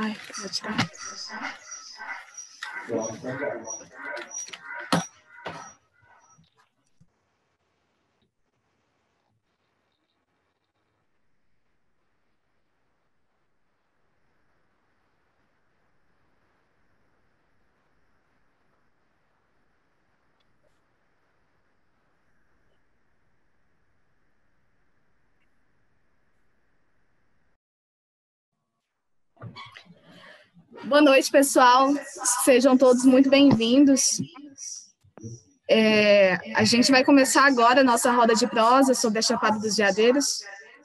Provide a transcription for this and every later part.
Ai, vou tirar. Boa noite, pessoal. Sejam todos muito bem-vindos. A gente vai começar agora a nossa roda de prosa sobre a Chapada dos Veadeiros.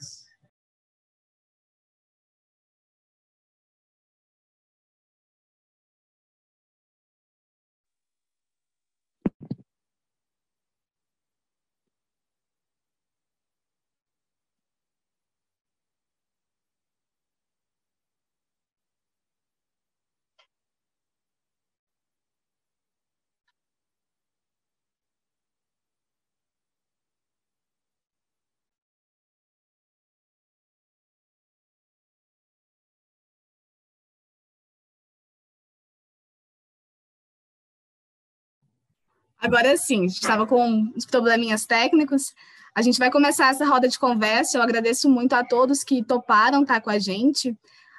Agora sim, a gente estava com uns probleminhas técnicos. A gente vai começar essa roda de conversa. Eu agradeço muito a todos que toparam estar com a gente.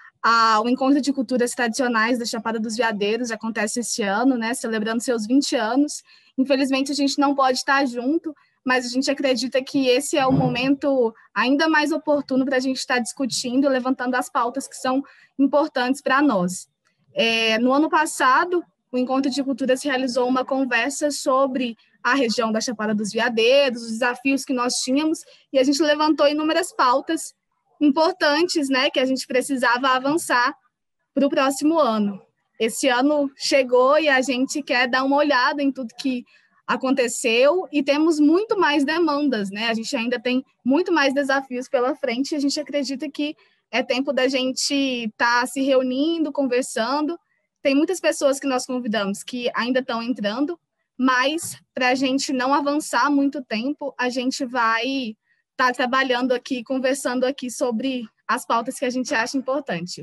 O Encontro de Culturas Tradicionais da Chapada dos Veadeiros acontece esse ano, né, celebrando seus 20 anos. Infelizmente, a gente não pode estar junto, mas a gente acredita que esse é o momento ainda mais oportuno para a gente estar discutindo e levantando as pautas que são importantes para nós. No ano passado, o Encontro de Culturas realizou uma conversa sobre a região da Chapada dos Veadeiros, os desafios que nós tínhamos, e a gente levantou inúmeras pautas importantes, né, que a gente precisava avançar para o próximo ano. Esse ano chegou e a gente quer dar uma olhada em tudo que aconteceu e temos muito mais demandas, né? A gente ainda tem muito mais desafios pela frente e a gente acredita que é tempo da gente estar se reunindo, conversando. Tem muitas pessoas que nós convidamos que ainda estão entrando, mas para a gente não avançar muito tempo, a gente vai estar trabalhando aqui, conversando aqui sobre as pautas que a gente acha importante.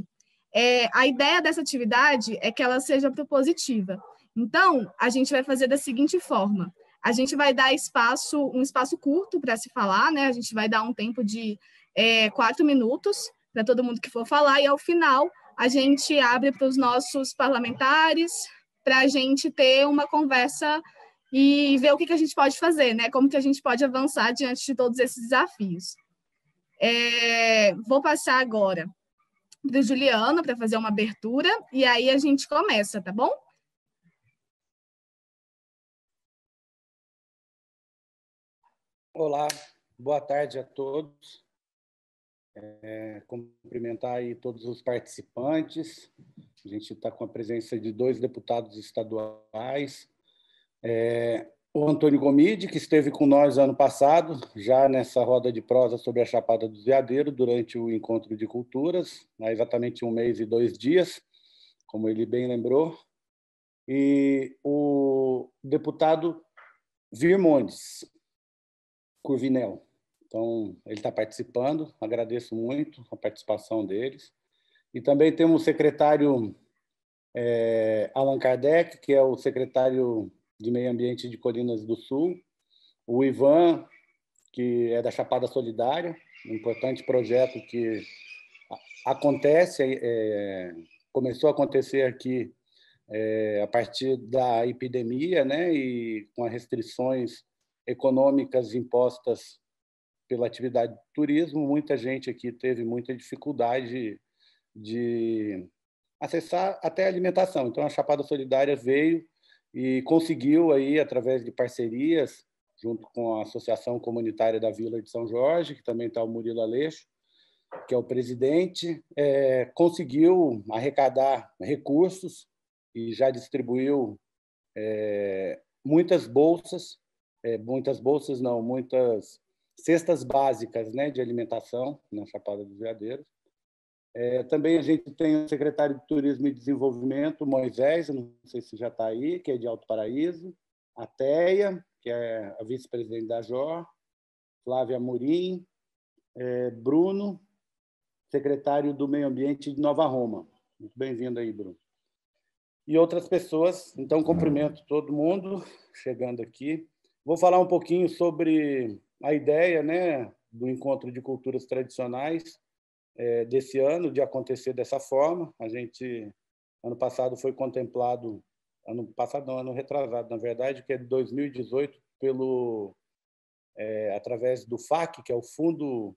A ideia dessa atividade é que ela seja propositiva. Então, a gente vai fazer da seguinte forma: a gente vai dar um espaço curto para se falar, né? A gente vai dar um tempo de 4 minutos para todo mundo que for falar, e ao final a gente abre para os nossos parlamentares, para a gente ter uma conversa e ver o que a gente pode fazer, né? Como que a gente pode avançar diante de todos esses desafios. Vou passar agora para o Juliano para fazer uma abertura, e aí a gente começa, tá bom? Olá, boa tarde a todos. Cumprimentar aí todos os participantes. A gente está com a presença de 2 deputados estaduais. O Antônio Gomide, que esteve com nós ano passado, já nessa roda de prosa sobre a Chapada dos Veadeiros, durante o Encontro de Culturas, há exatamente 1 mês e 2 dias, como ele bem lembrou. E o deputado Virmondes Curvinel. Então, ele está participando, agradeço muito a participação deles. E também temos o secretário Allan Kardec, que é o secretário de Meio Ambiente de Colinas do Sul, o Ivan, que é da Chapada Solidária, um importante projeto que começou a acontecer aqui a partir da epidemia, né, e com as restrições econômicas impostas pela atividade de turismo, muita gente aqui teve muita dificuldade de acessar até a alimentação. Então, a Chapada Solidária veio e conseguiu, aí, através de parcerias, junto com a Associação Comunitária da Vila de São Jorge, que também está o Murilo Aleixo, que é o presidente, conseguiu arrecadar recursos e já distribuiu muitas bolsas, muitas cestas básicas, né, de alimentação na Chapada dos Veadeiros. Também a gente tem o secretário de Turismo e Desenvolvimento, Moisés, não sei se já está aí, que é de Alto Paraíso, a Teia, que é a vice-presidente da JOR, Flávia Amorim, Bruno, secretário do Meio Ambiente de Nova Roma. Muito bem-vindo aí, Bruno. E outras pessoas. Então, cumprimento todo mundo chegando aqui. Vou falar um pouquinho sobre a ideia, né, do Encontro de Culturas Tradicionais desse ano, de acontecer dessa forma. A gente, ano passado, foi contemplado, ano passado não, ano retrasado, na verdade, que é de 2018, através do FAC, que é o Fundo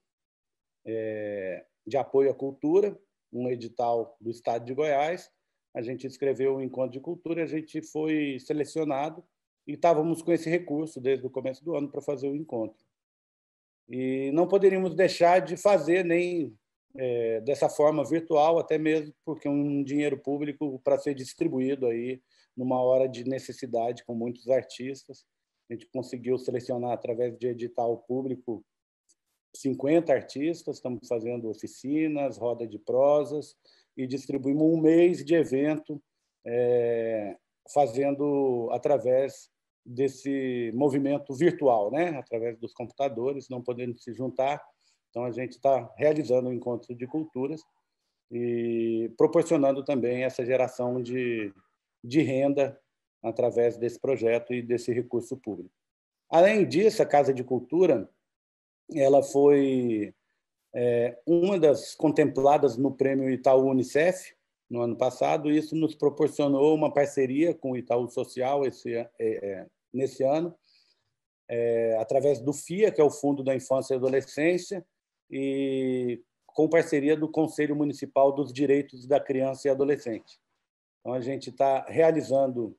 de Apoio à Cultura, um edital do Estado de Goiás. A gente escreveu o Encontro de Cultura, a gente foi selecionado e estávamos com esse recurso desde o começo do ano para fazer o encontro. E não poderíamos deixar de fazer nem dessa forma virtual, até mesmo porque um dinheiro público para ser distribuído aí numa hora de necessidade com muitos artistas. A gente conseguiu selecionar através de edital público 50 artistas, estamos fazendo oficinas, roda de prosas e distribuímos um mês de evento fazendo através desse movimento virtual, né? Através dos computadores, não podendo se juntar. Então, a gente está realizando um encontro de culturas e proporcionando também essa geração de renda através desse projeto e desse recurso público. Além disso, a Casa de Cultura ela foi uma das contempladas no Prêmio Itaú Unicef, no ano passado. Isso nos proporcionou uma parceria com o Itaú Social nesse ano, através do FIA, que é o Fundo da Infância e Adolescência, e com parceria do Conselho Municipal dos Direitos da Criança e Adolescente. Então, a gente está realizando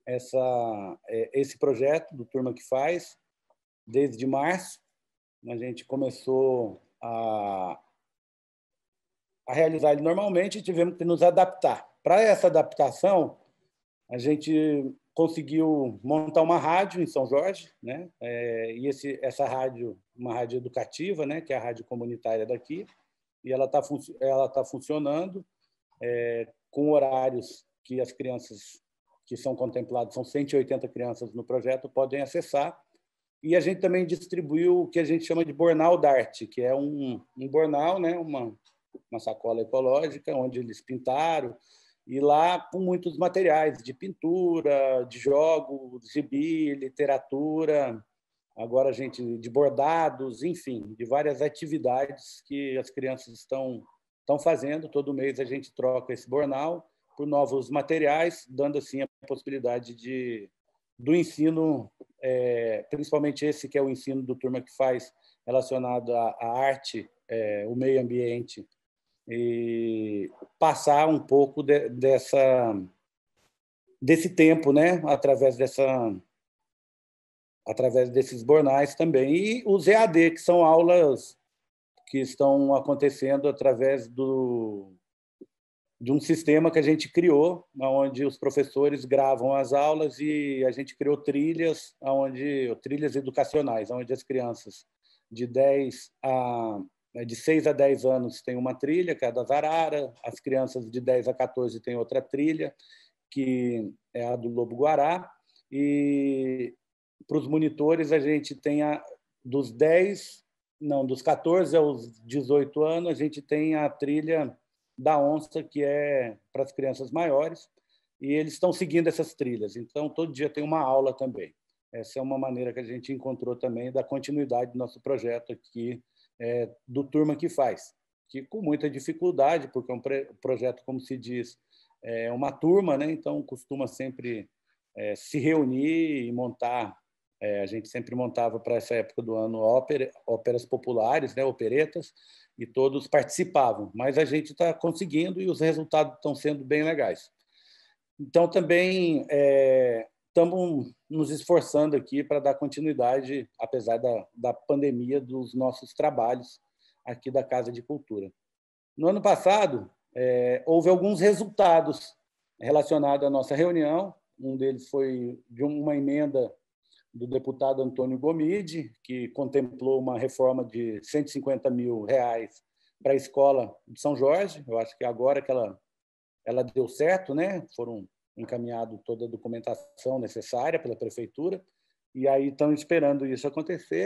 esse projeto do Turma que Faz desde março. A gente começou a realizar ele normalmente e tivemos que nos adaptar. Para essa adaptação, a gente conseguiu montar uma rádio em São Jorge, né? E essa rádio, uma rádio educativa, né? Que é a rádio comunitária daqui, e ela tá funcionando com horários que as crianças que são contempladas, são 180 crianças no projeto, podem acessar. E a gente também distribuiu o que a gente chama de Bornal d'Arte, que é um bornal, né? uma sacola ecológica, onde eles pintaram, e lá com muitos materiais de pintura, de jogos, gibi, literatura, agora a gente de bordados, enfim, de várias atividades que as crianças estão fazendo. Todo mês a gente troca esse bornal por novos materiais, dando assim a possibilidade do ensino, principalmente esse que é o ensino do Turma que Faz, relacionado à arte, o meio ambiente, e passar um pouco desse tempo, né, através desses bornais também. E os EAD, que são aulas que estão acontecendo através de um sistema que a gente criou, onde os professores gravam as aulas e a gente criou trilhas educacionais, onde as crianças de 6 a 10 anos têm uma trilha, que é a da Zarara, as crianças de 10 a 14 têm outra trilha, que é a do Lobo-Guará, e para os monitores a gente tem dos 14 aos 18 anos, a gente tem a trilha da onça, que é para as crianças maiores, e eles estão seguindo essas trilhas. Então, todo dia tem uma aula também. Essa é uma maneira que a gente encontrou também da continuidade do nosso projeto aqui, do Turma que Faz, que com muita dificuldade, porque é um projeto, como se diz, é uma turma, né? Então costuma sempre se reunir e montar. A gente sempre montava para essa época do ano óperas populares, né? Operetas, e todos participavam. Mas a gente está conseguindo e os resultados estão sendo bem legais. Então também estamos nos esforçando aqui para dar continuidade, apesar da pandemia, dos nossos trabalhos aqui da Casa de Cultura. No ano passado, houve alguns resultados relacionados à nossa reunião. Um deles foi de uma emenda do deputado Antônio Gomide, que contemplou uma reforma de R$150 mil para a escola de São Jorge. Eu acho que agora que ela deu certo, né? Foram encaminhado toda a documentação necessária pela prefeitura, e aí estão esperando isso acontecer.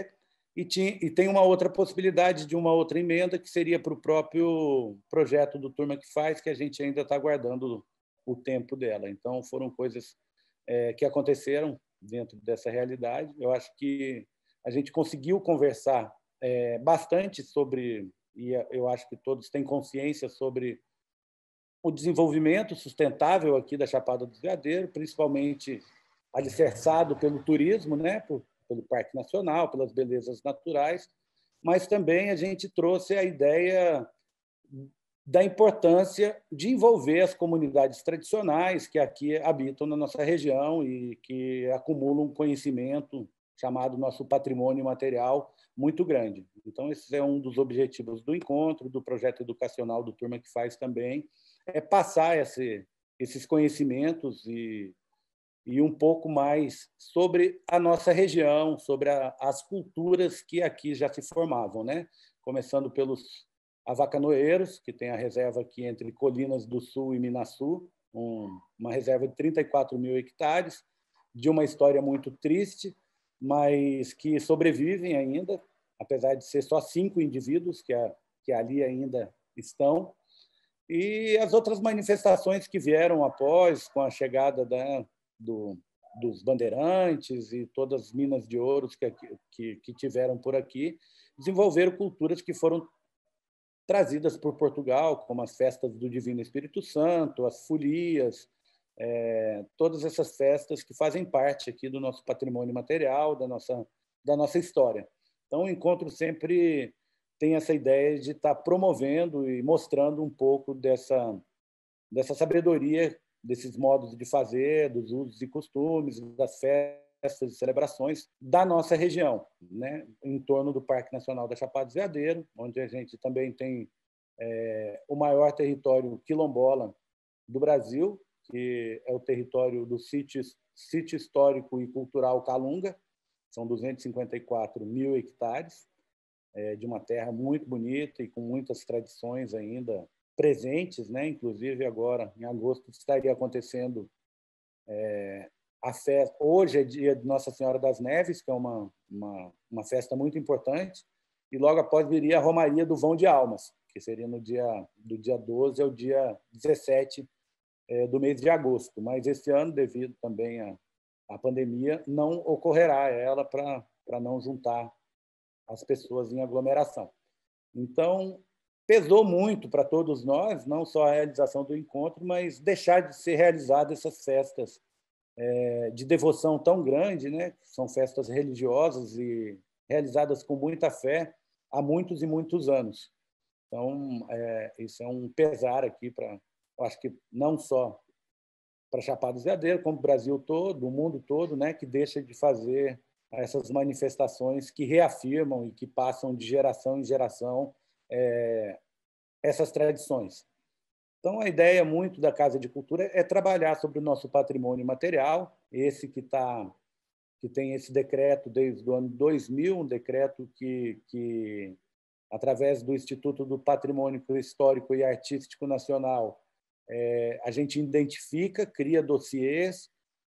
E tem uma outra possibilidade de uma outra emenda, que seria para o próprio projeto do Turma que Faz, que a gente ainda está aguardando o tempo dela. Então, foram coisas que aconteceram dentro dessa realidade. Eu acho que a gente conseguiu conversar bastante sobre, e eu acho que todos têm consciência sobre o desenvolvimento sustentável aqui da Chapada do Veadeiro, principalmente alicerçado pelo turismo, né? Pelo Parque Nacional, pelas belezas naturais, mas também a gente trouxe a ideia da importância de envolver as comunidades tradicionais que aqui habitam na nossa região e que acumulam um conhecimento chamado nosso patrimônio material muito grande. Então, esse é um dos objetivos do encontro, do projeto educacional do Turma que Faz também, é passar esses conhecimentos e um pouco mais sobre a nossa região, sobre as culturas que aqui já se formavam, né? Começando pelos avacanoeiros, que tem a reserva aqui entre Colinas do Sul e Minasul, uma reserva de 34 mil hectares, de uma história muito triste, mas que sobrevivem ainda, apesar de ser só 5 indivíduos que ali ainda estão. E as outras manifestações que vieram após, com a chegada dos bandeirantes e todas as minas de ouro que tiveram por aqui, desenvolveram culturas que foram trazidas por Portugal, como as festas do Divino Espírito Santo, as folias, todas essas festas que fazem parte aqui do nosso patrimônio material, da nossa história. Então, o encontro sempre tem essa ideia de estar promovendo e mostrando um pouco dessa sabedoria, desses modos de fazer, dos usos e costumes, das festas e celebrações da nossa região, né? Em torno do Parque Nacional da Chapada do Veadeiro, onde a gente também tem o maior território quilombola do Brasil, que é o território do sítio histórico e cultural Calunga, são 254 mil hectares, de uma terra muito bonita e com muitas tradições ainda presentes, né? Inclusive agora, em agosto, estaria acontecendo a festa. Hoje é dia de Nossa Senhora das Neves, que é uma festa muito importante, e logo após viria a Romaria do Vão de Almas, que seria do dia 12 ao dia 17 do mês de agosto. Mas esse ano, devido também à pandemia, não ocorrerá ela para não juntar as pessoas em aglomeração. Então, pesou muito para todos nós, não só a realização do encontro, mas deixar de ser realizadas essas festas de devoção tão grande, né? São festas religiosas e realizadas com muita fé há muitos e muitos anos. Então, isso é um pesar aqui acho que não só para Chapada do Veadeiro, como o Brasil todo, o mundo todo, né? Que deixa de fazer essas manifestações que reafirmam e que passam de geração em geração essas tradições. Então, a ideia muito da Casa de Cultura é trabalhar sobre o nosso patrimônio material, esse que tem esse decreto desde o ano 2000, um decreto que através do Instituto do Patrimônio Histórico e Artístico Nacional, a gente identifica, cria dossiês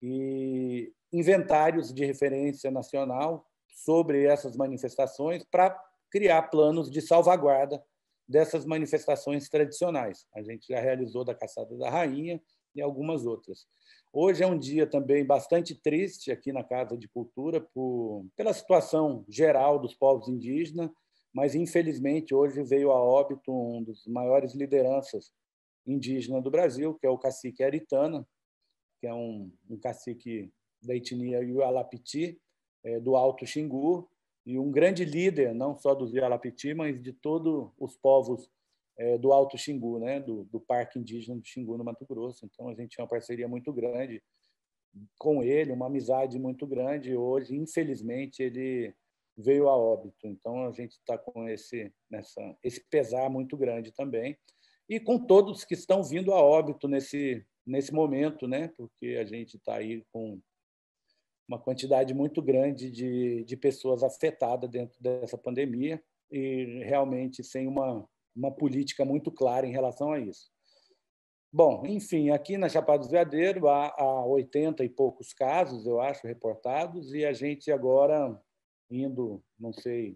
e inventários de referência nacional sobre essas manifestações para criar planos de salvaguarda dessas manifestações tradicionais. A gente já realizou da Caçada da Rainha e algumas outras. Hoje é um dia também bastante triste aqui na Casa de Cultura pela situação geral dos povos indígenas, mas, infelizmente, hoje veio a óbito um dos maiores lideranças indígenas do Brasil, que é o cacique Aritana, que é um cacique da etnia Yualapiti, do Alto Xingu, e um grande líder, não só dos Yualapiti, mas de todos os povos do Alto Xingu, né? do Parque Indígena do Xingu, no Mato Grosso. Então, a gente tinha uma parceria muito grande com ele, uma amizade muito grande. Hoje, infelizmente, ele veio a óbito. Então, a gente está com esse pesar muito grande também. E com todos que estão vindo a óbito nesse momento, né? Porque a gente está aí com uma quantidade muito grande de pessoas afetadas dentro dessa pandemia e realmente sem uma política muito clara em relação a isso. Bom, enfim, aqui na Chapada do Veadeiro há 80 e poucos casos, eu acho, reportados, e a gente agora indo, não sei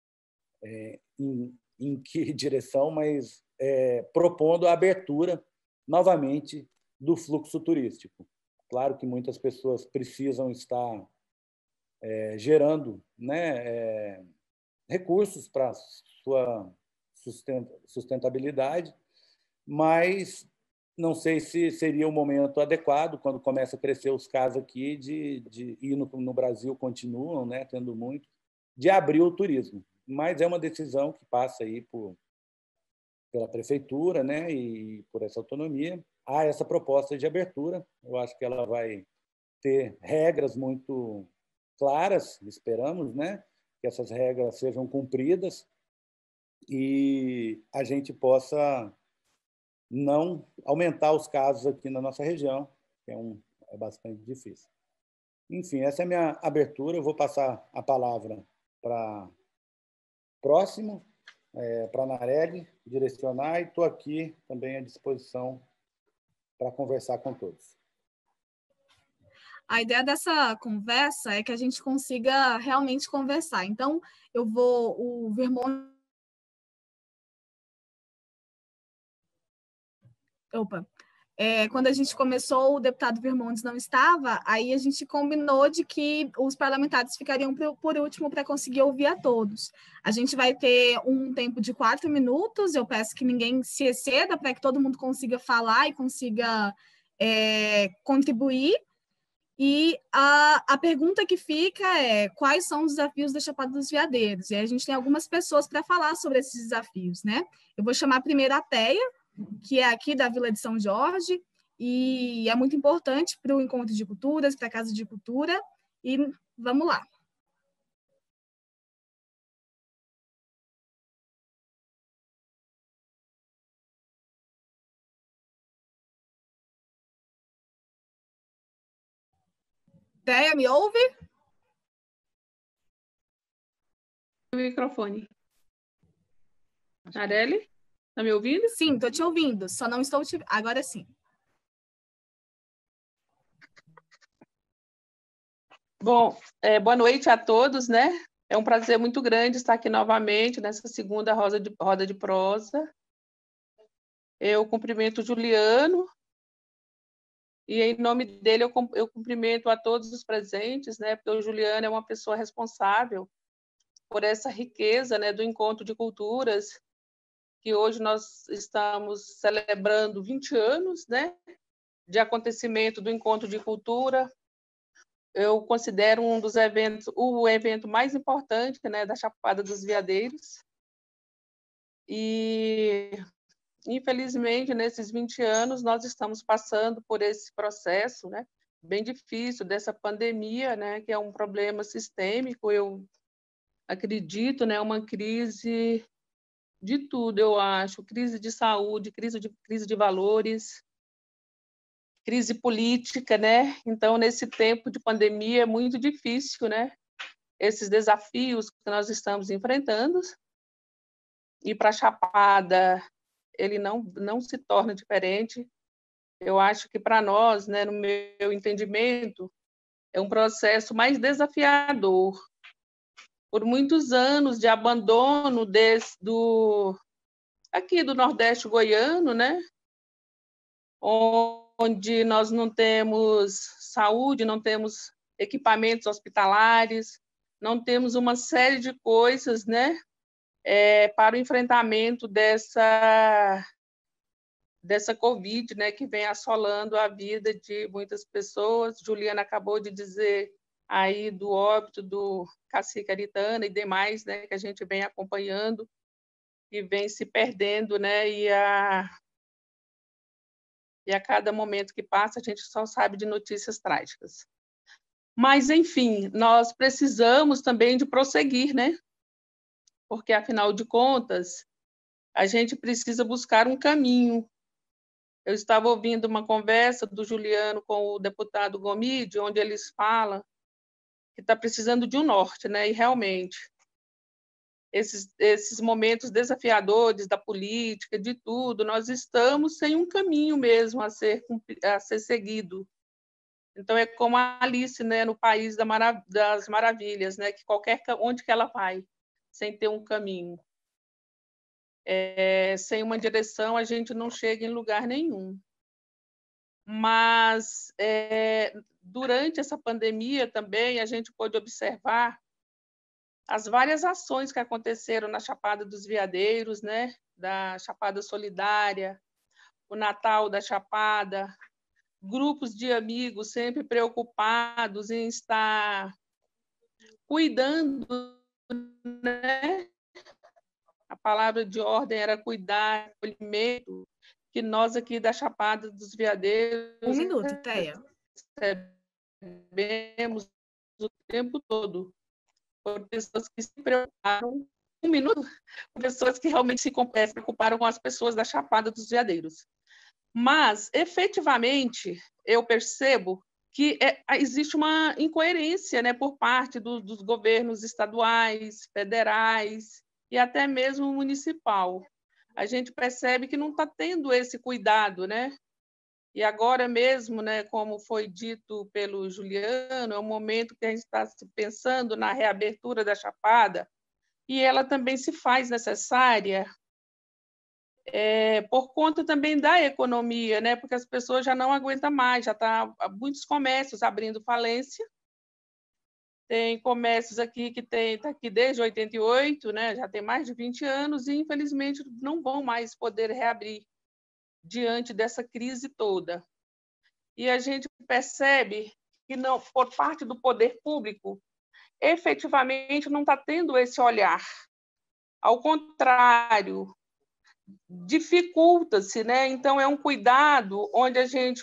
em que direção, mas propondo a abertura novamente do fluxo turístico. Claro que muitas pessoas precisam estar gerando, né, recursos para sua sustentabilidade, mas não sei se seria o momento adequado, quando começa a crescer os casos aqui, e no Brasil continuam, né, tendo muito, de abrir o turismo. Mas é uma decisão que passa aí pela prefeitura, né, e por essa autonomia. Há essa proposta de abertura, eu acho que ela vai ter regras muito claras, esperamos, né, que essas regras sejam cumpridas e a gente possa não aumentar os casos aqui na nossa região, que é bastante difícil. Enfim, essa é a minha abertura. Eu vou passar a palavra para próximo, para a Narelli direcionar, e estou aqui também à disposição para conversar com todos. A ideia dessa conversa é que a gente consiga realmente conversar. Então, o Vermontes... Opa! Quando a gente começou, o deputado Vermontes não estava, aí a gente combinou de que os parlamentares ficariam por último para conseguir ouvir a todos. A gente vai ter um tempo de 4 minutos, eu peço que ninguém se exceda para que todo mundo consiga falar e consiga contribuir. E a pergunta que fica é: quais são os desafios da Chapada dos Veadeiros? E aí a gente tem algumas pessoas para falar sobre esses desafios, né? Eu vou chamar primeiro a Teia, que é aqui da Vila de São Jorge, e é muito importante para o Encontro de Culturas, para a Casa de Cultura, e vamos lá. Teia, me ouve? O microfone. Narelli, está me ouvindo? Sim, estou te ouvindo, só não estou te... Agora sim. Bom, boa noite a todos, né? É um prazer muito grande estar aqui novamente nessa segunda roda de prosa. Eu cumprimento o Juliano, e em nome dele eu cumprimento a todos os presentes, né? Porque o Juliano é uma pessoa responsável por essa riqueza, né, do Encontro de Culturas, que hoje nós estamos celebrando 20 anos, né, de acontecimento do Encontro de Cultura. Eu considero um dos eventos, o evento mais importante, né, da Chapada dos Veadeiros. E, infelizmente, nesses 20 anos, nós estamos passando por esse processo, né, bem difícil, dessa pandemia, né, que é um problema sistêmico, eu acredito, né, uma crise de tudo, eu acho, crise de saúde, crise de valores, crise política, né? Então, nesse tempo de pandemia, é muito difícil, né? Esses desafios que nós estamos enfrentando. E para a Chapada, ele não se torna diferente. Eu acho que para nós, né, no meu entendimento, é um processo mais desafiador. Por muitos anos de abandono aqui do Nordeste goiano, né? Onde nós não temos saúde, não temos equipamentos hospitalares, não temos uma série de coisas, né, para o enfrentamento dessa Covid, né, que vem assolando a vida de muitas pessoas. Juliana acabou de dizer aí do óbito do Cacique Aritana e demais, né, que a gente vem acompanhando e vem se perdendo, né, e a cada momento que passa, a gente só sabe de notícias trágicas. Mas, enfim, nós precisamos também de prosseguir, né? Porque, afinal de contas, a gente precisa buscar um caminho. Eu estava ouvindo uma conversa do Juliano com o deputado Gomide, onde eles falam que está precisando de um norte, né? E, realmente, esses momentos desafiadores da política, de tudo, nós estamos sem um caminho mesmo a ser seguido. Então, é como a Alice, né, no País das Maravilhas, né, que onde que ela vai, sem ter um caminho. Sem uma direção, a gente não chega em lugar nenhum. Mas, durante essa pandemia também, a gente pôde observar as várias ações que aconteceram na Chapada dos Veadeiros, né, da Chapada Solidária, o Natal da Chapada, grupos de amigos sempre preocupados em estar cuidando, né? A palavra de ordem era cuidar, acolhimento, que nós aqui da Chapada dos Veadeiros 1 minuto, Teia. recebemos o tempo todo por pessoas que se preocuparam. 1 minuto, pessoas que realmente se preocuparam com as pessoas da Chapada dos Veadeiros. Mas, efetivamente, eu percebo que existe uma incoerência, né, por parte dos governos estaduais, federais e até mesmo municipal. A gente percebe que não está tendo esse cuidado, né? E agora mesmo, né, como foi dito pelo Juliano, é um momento que a gente está pensando na reabertura da Chapada, e ela também se faz necessária por conta também da economia, né? Porque as pessoas já não aguentam mais, já está muitos comércios abrindo falência. Tem comércios aqui que está aqui desde 88, né? Já tem mais de 20 anos, e infelizmente não vão mais poder reabrir diante dessa crise toda. E a gente percebe que, não, por parte do poder público, efetivamente não está tendo esse olhar. Ao contrário, dificulta-se, né? Então, é um cuidado onde a gente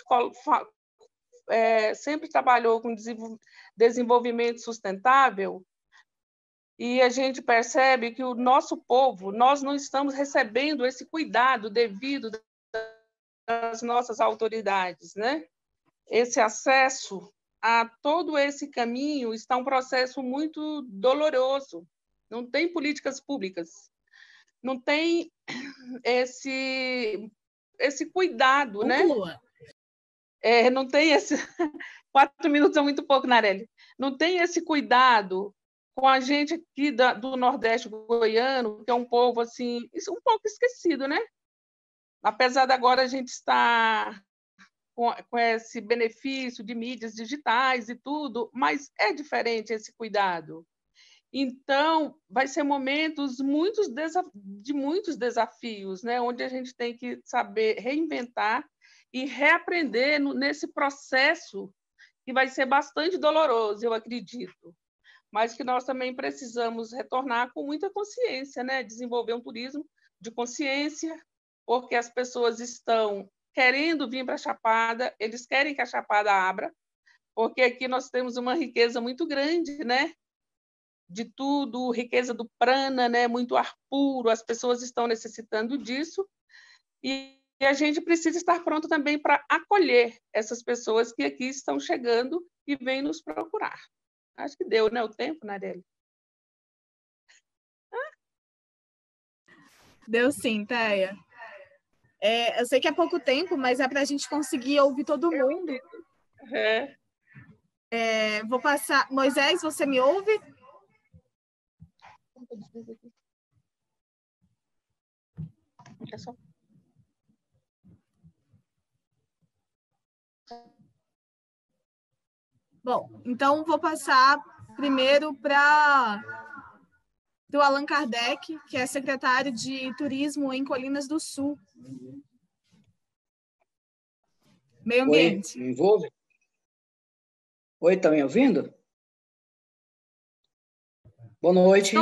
sempre trabalhou com desenvolvimento sustentável, e a gente percebe que o nosso povo, nós não estamos recebendo esse cuidado devido das nossas autoridades, né? Esse acesso a todo esse caminho está um processo muito doloroso. Não tem políticas públicas, não tem esse cuidado, Conclua. né? Não tem esse 4 minutos é muito pouco, Narelli. Não tem esse cuidado com a gente aqui do Nordeste goiano, que é um povo assim, um pouco esquecido, né? Apesar de agora a gente estar com esse benefício de mídias digitais e tudo, mas é diferente esse cuidado. Então, vai ser momentos de muitos desafios, né? Onde a gente tem que saber reinventar e reaprender nesse processo que vai ser bastante doloroso, eu acredito, mas que nós também precisamos retornar com muita consciência, né? Desenvolver um turismo de consciência, porque as pessoas estão querendo vir para a Chapada, eles querem que a Chapada abra, porque aqui nós temos uma riqueza muito grande, né? De tudo, riqueza do prana, né? Muito ar puro, as pessoas estão necessitando disso, e a gente precisa estar pronto também para acolher essas pessoas que aqui estão chegando e vêm nos procurar. Acho que deu, né, o tempo, Narelli? Deu sim, Teia. Eu sei que é pouco tempo, mas é para a gente conseguir ouvir todo mundo. Vou passar... Moisés, você me ouve? É só... Bom, então vou passar primeiro para o Allan Kardec, que é secretário de Turismo em Colinas do Sul. Meio Ambiente. Oi, me envolve? Oi, tá me ouvindo? Boa noite.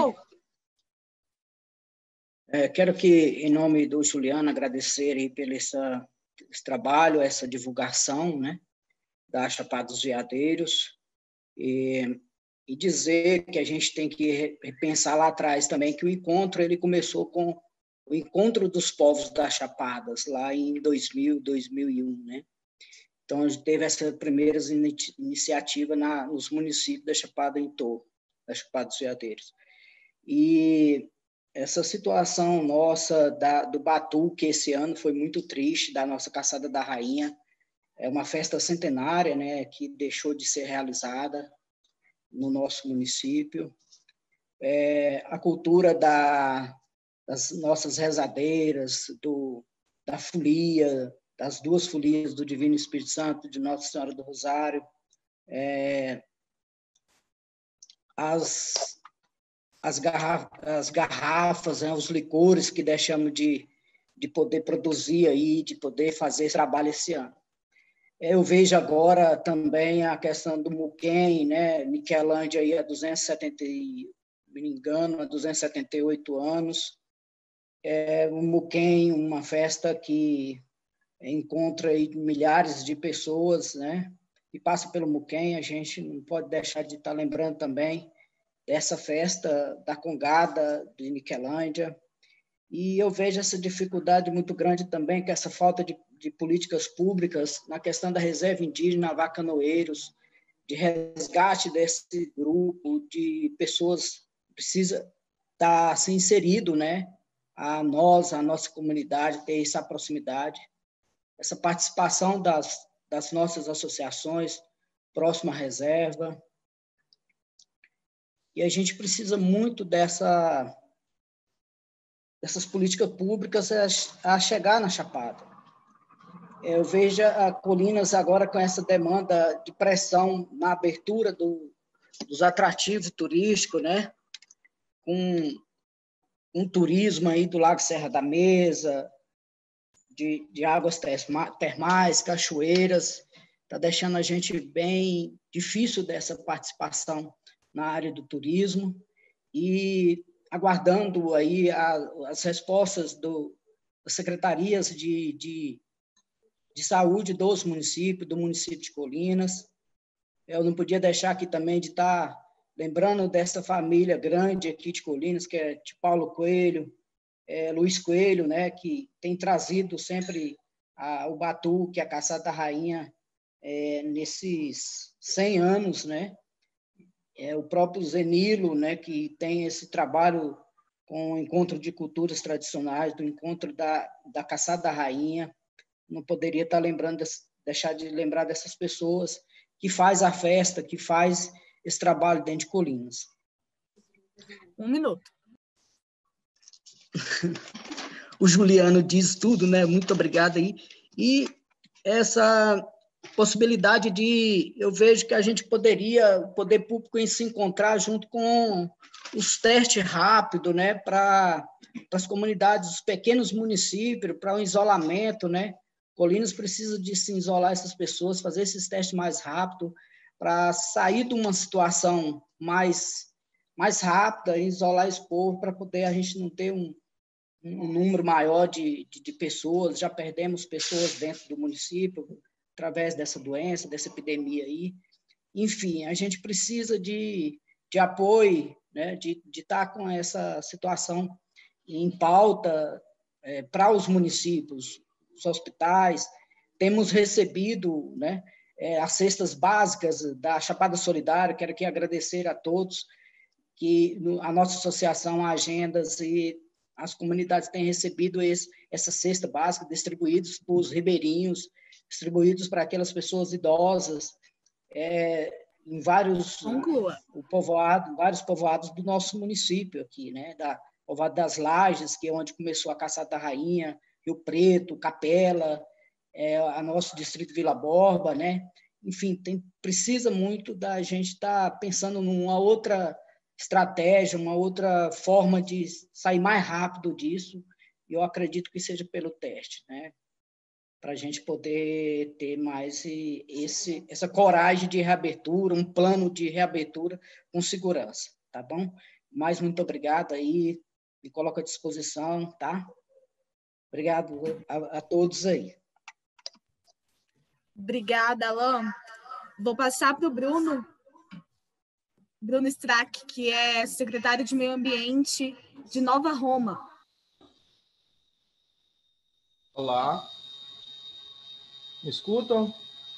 Quero que, em nome do Juliano, agradecer aí pelo esse trabalho, essa divulgação, né, da Chapada dos Veadeiros, e dizer que a gente tem que repensar lá atrás também que o encontro ele começou com o Encontro dos Povos das Chapadas, lá em 2000, 2001, né? Então, a gente teve essa primeira iniciativa nos municípios da Chapada em torno, da Chapada dos Veadeiros. E essa situação nossa do Batuque esse ano foi muito triste, da nossa Caçada da Rainha. é uma festa centenária, né, que deixou de ser realizada no nosso município. A cultura das nossas rezadeiras, da folia, das 2 folias do Divino Espírito Santo, de Nossa Senhora do Rosário, as garrafas, né, os licores que deixamos de poder produzir aí, de poder fazer esse trabalho esse ano. Eu vejo agora também a questão do Muquem, né, Niquelândia aí há 270, não me engano, há 278 anos. O Muquem, uma festa que encontra aí milhares de pessoas, né, e passa pelo Muquem. A gente não pode deixar de estar lembrando também dessa festa da Congada de Niquelândia. E eu vejo essa dificuldade muito grande também, que essa falta de políticas públicas na questão da reserva indígena, Vacanoeiros, de resgate desse grupo de pessoas que precisa estar assim, inserido, né? A nossa comunidade, ter essa proximidade, essa participação das nossas associações próxima à reserva. E a gente precisa muito dessas políticas públicas a chegar na Chapada. Eu vejo a Colinas agora com essa demanda de pressão na abertura dos atrativos turísticos, né? Com um turismo aí do Lago Serra da Mesa, de águas termais, cachoeiras, está deixando a gente bem difícil dessa participação na área do turismo, e aguardando aí as respostas das secretarias de saúde dos municípios, do município de Colinas. Eu não podia deixar aqui também de estar lembrando dessa família grande aqui de Colinas, que é de Paulo Coelho, Luiz Coelho, né, que tem trazido sempre o batuque, a caçada da rainha, nesses 100 anos, né? O próprio Zenilo, né, que tem esse trabalho com o encontro de culturas tradicionais, do encontro da caçada da rainha. Não poderia estar deixar de lembrar dessas pessoas que faz a festa, que faz esse trabalho dentro de Colinas. 1 minuto. O Juliano diz tudo, né? Muito obrigado aí. E essa possibilidade eu vejo que a gente poderia, o poder público, se encontrar junto com os testes rápidos, né? Para as comunidades, os pequenos municípios, para o isolamento, né? Colinas precisa de se isolar essas pessoas, fazer esses testes mais rápido, para sair de uma situação mais rápida, isolar esse povo, para poder a gente não ter um número maior de pessoas. Já perdemos pessoas dentro do município através dessa doença, dessa epidemia aí. Enfim, a gente precisa de apoio, né, de estar com essa situação em pauta para os municípios, os hospitais. Temos recebido, né, as cestas básicas da Chapada Solidária. Quero aqui agradecer a todos que a nossa associação, a Agendas e as comunidades têm recebido essa cesta básica, distribuídos para os ribeirinhos, distribuídos para aquelas pessoas idosas, em vários povoados do nosso município aqui, né? Povoado das Lajes, que é onde começou a Caçada da Rainha, Rio Preto, Capela, a nosso distrito Vila Borba, né? Enfim, precisa muito da gente estar pensando numa outra estratégia, uma outra forma de sair mais rápido disso. E eu acredito que seja pelo teste, né? Para a gente poder ter mais essa coragem de reabertura, um plano de reabertura com segurança, tá bom? Mais muito obrigado aí, me coloco à disposição, tá? Obrigado a todos aí. Obrigada, Alain. Vou passar para o Bruno Strack, que é secretário de Meio Ambiente de Nova Roma. Olá. Me escutam?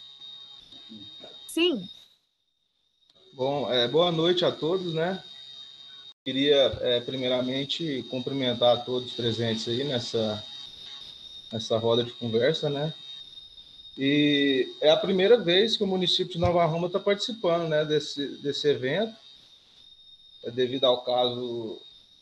Sim. Bom, boa noite a todos, né? Queria, primeiramente, cumprimentar a todos presentes aí nessa roda de conversa, né? E é a primeira vez que o município de Nova Roma está participando, né, desse evento, devido ao caso.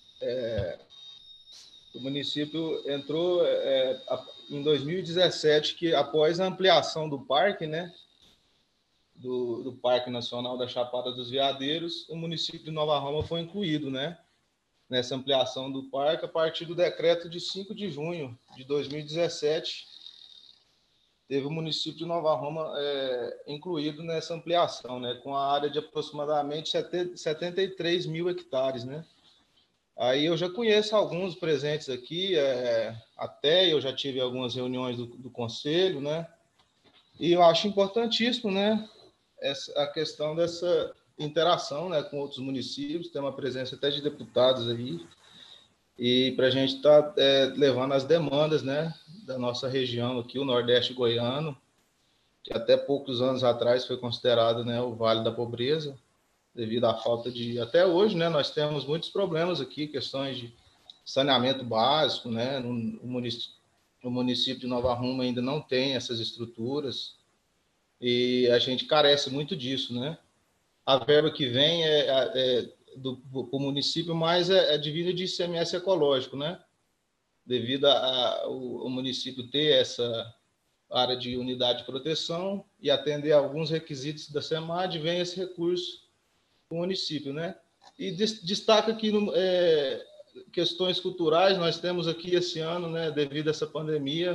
O município entrou em 2017, que após a ampliação do parque, né, do Parque Nacional da Chapada dos Veadeiros, o município de Nova Roma foi incluído, né, nessa ampliação do parque a partir do decreto de 5 de junho de 2017. Teve o município de Nova Roma incluído nessa ampliação, né, com a área de aproximadamente 73 mil hectares, né. Aí eu já conheço alguns presentes aqui, até eu já tive algumas reuniões do conselho, né? E eu acho importantíssimo, né, a questão dessa interação, né, com outros municípios, tem uma presença até de deputados aí, e para a gente estar levando as demandas, né, da nossa região aqui, o Nordeste goiano, que até poucos anos atrás foi considerado, né, o Vale da Pobreza, devido à falta de... Até hoje, né, nós temos muitos problemas aqui, questões de saneamento básico, né, o município de Nova Roma ainda não tem essas estruturas e a gente carece muito disso, né. A verba que vem do município, mas é divisa de ICMS ecológico, né, devido ao município ter essa área de unidade de proteção e atender a alguns requisitos da SEMAD, vem esse recurso o município, né? E destaca que questões culturais, nós temos aqui esse ano, né, devido a essa pandemia,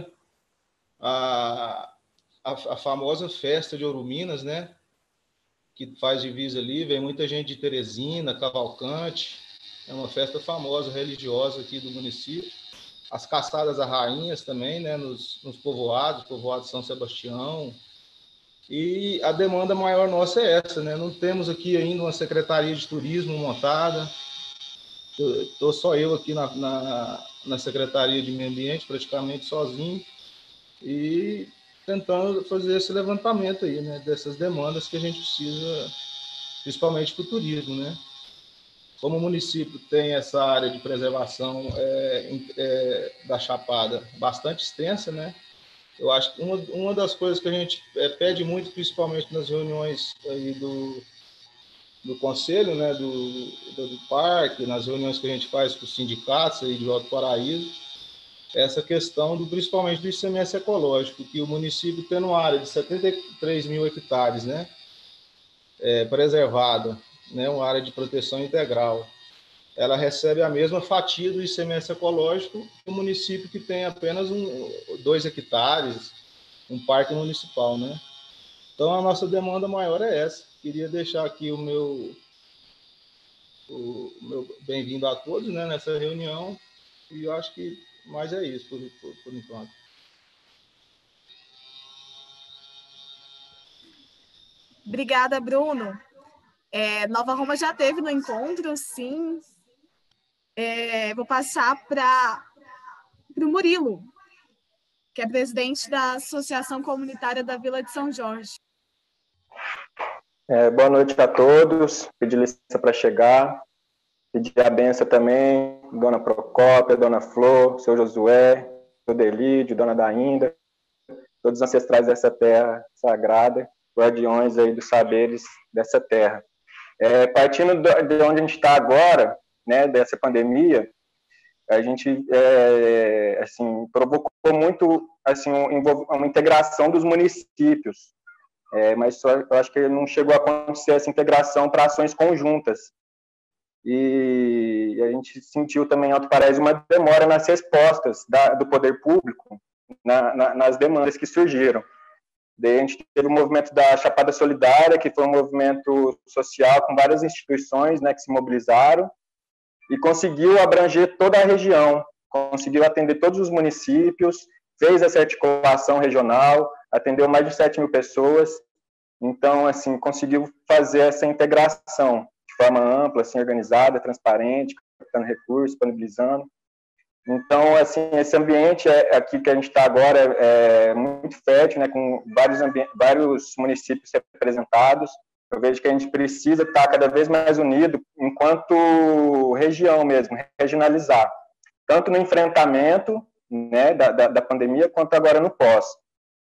a famosa festa de Ourominas, né, que faz divisa ali, vem muita gente de Teresina, Cavalcante, é uma festa famosa, religiosa aqui do município. As caçadas a rainhas também, né, nos povoados de São Sebastião. E a demanda maior nossa é essa, né? Não temos aqui ainda uma secretaria de turismo montada. Estou só eu aqui na secretaria de meio ambiente, praticamente sozinho, e tentando fazer esse levantamento aí, né? Dessas demandas que a gente precisa, principalmente para o turismo, né? Como o município tem essa área de preservação da Chapada bastante extensa, né? Eu acho que uma das coisas que a gente pede muito, principalmente nas reuniões aí do conselho, né, do parque, nas reuniões que a gente faz com os sindicatos aí de Alto Paraíso, é essa questão principalmente do ICMS ecológico, que o município tendo uma área de 73 mil hectares, né, preservada, né, uma área de proteção integral, ela recebe a mesma fatia do ICMS ecológico que o município que tem apenas 2 hectares, um parque municipal, né? Então, a nossa demanda maior é essa. Queria deixar aqui o meu bem-vindo a todos, né, nessa reunião, e eu acho que mais é isso, por enquanto. Obrigada, Bruno. Nova Roma já teve no encontro, sim. Vou passar para o Murilo, que é presidente da Associação Comunitária da Vila de São Jorge. Boa noite a todos. Pedir licença para chegar. Pedir a benção também, Dona Procópia, Dona Flor, Seu Josué, Seu Delídio, Dona Dainda, todos os ancestrais dessa terra sagrada, guardiões aí dos saberes dessa terra. Partindo de onde a gente está agora, né, dessa pandemia, a gente assim, provocou muito assim, uma integração dos municípios, mas eu acho que não chegou a acontecer essa integração para ações conjuntas. E a gente sentiu também em Alto Paraíso uma demora nas respostas do poder público nas demandas que surgiram. Daí a gente teve o movimento da Chapada Solidária, que foi um movimento social com várias instituições, né, que se mobilizaram e conseguiu abranger toda a região, conseguiu atender todos os municípios, fez essa articulação regional, atendeu mais de 7 mil pessoas, então, assim, conseguiu fazer essa integração de forma ampla, assim, organizada, transparente, captando recursos, disponibilizando. Então, assim, esse ambiente aqui que a gente está agora é muito fértil, né, com vários municípios representados. Eu vejo que a gente precisa estar cada vez mais unido enquanto região mesmo, regionalizar, tanto no enfrentamento, né, da pandemia, quanto agora no pós.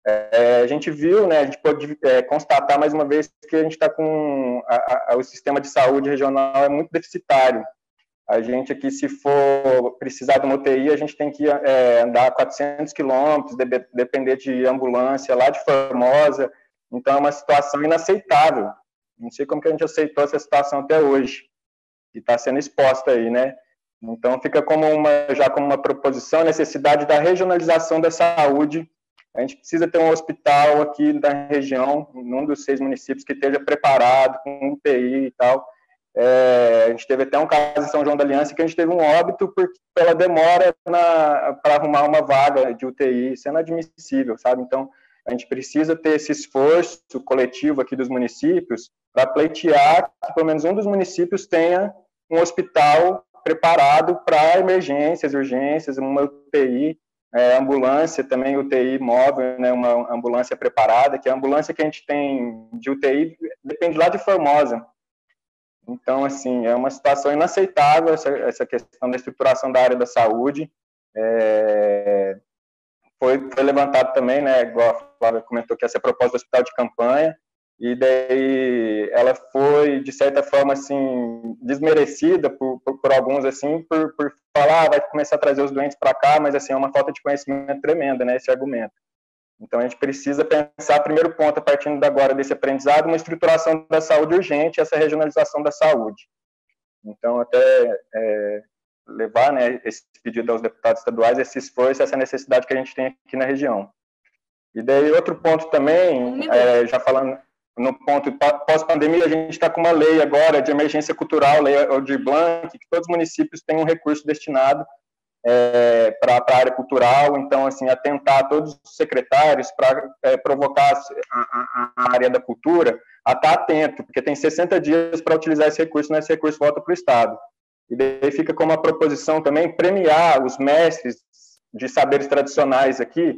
A gente viu, né, a gente pode constatar mais uma vez que a gente está com o sistema de saúde regional é muito deficitário. A gente aqui, se for precisar de uma UTI, a gente tem que andar 400 quilômetros, depender de ambulância lá de Formosa. Então, é uma situação inaceitável. Não sei como que a gente aceitou essa situação até hoje, que está sendo exposta aí, né? Então, fica já como uma proposição a necessidade da regionalização da saúde. A gente precisa ter um hospital aqui na região, num dos 6 municípios, que esteja preparado, com UTI e tal. A gente teve até um caso em São João da Aliança que a gente teve um óbito pela demora para arrumar uma vaga de UTI. Isso é inadmissível, sabe? Então, a gente precisa ter esse esforço coletivo aqui dos municípios para pleitear que pelo menos um dos municípios tenha um hospital preparado para emergências, urgências, uma UTI, ambulância também, UTI móvel, né, uma ambulância preparada, que a ambulância que a gente tem de UTI depende lá de Formosa. Então, assim, é uma situação inaceitável essa questão da estruturação da área da saúde. Foi levantado também, né, igual a Flávia comentou, que essa proposta do hospital de campanha, e daí ela foi, de certa forma, assim, desmerecida por alguns, assim, por falar, vai começar a trazer os doentes para cá, mas, assim, é uma falta de conhecimento tremenda, né, esse argumento. Então, a gente precisa pensar, primeiro ponto, a partir de agora desse aprendizado, uma estruturação da saúde urgente, essa regionalização da saúde. Então, até levar, né, esse pedido aos deputados estaduais, esse esforço, essa necessidade que a gente tem aqui na região. E daí, outro ponto também, já falando no ponto pós-pandemia, a gente está com uma lei agora de emergência cultural, lei Aldir Blanc, que todos os municípios têm um recurso destinado para a área cultural. Então, assim, atentar a todos os secretários para provocar a área da cultura a estar atento, porque tem 60 dias para utilizar esse recurso, né? Esse recurso volta para o Estado. E daí fica como uma proposição também premiar os mestres de saberes tradicionais aqui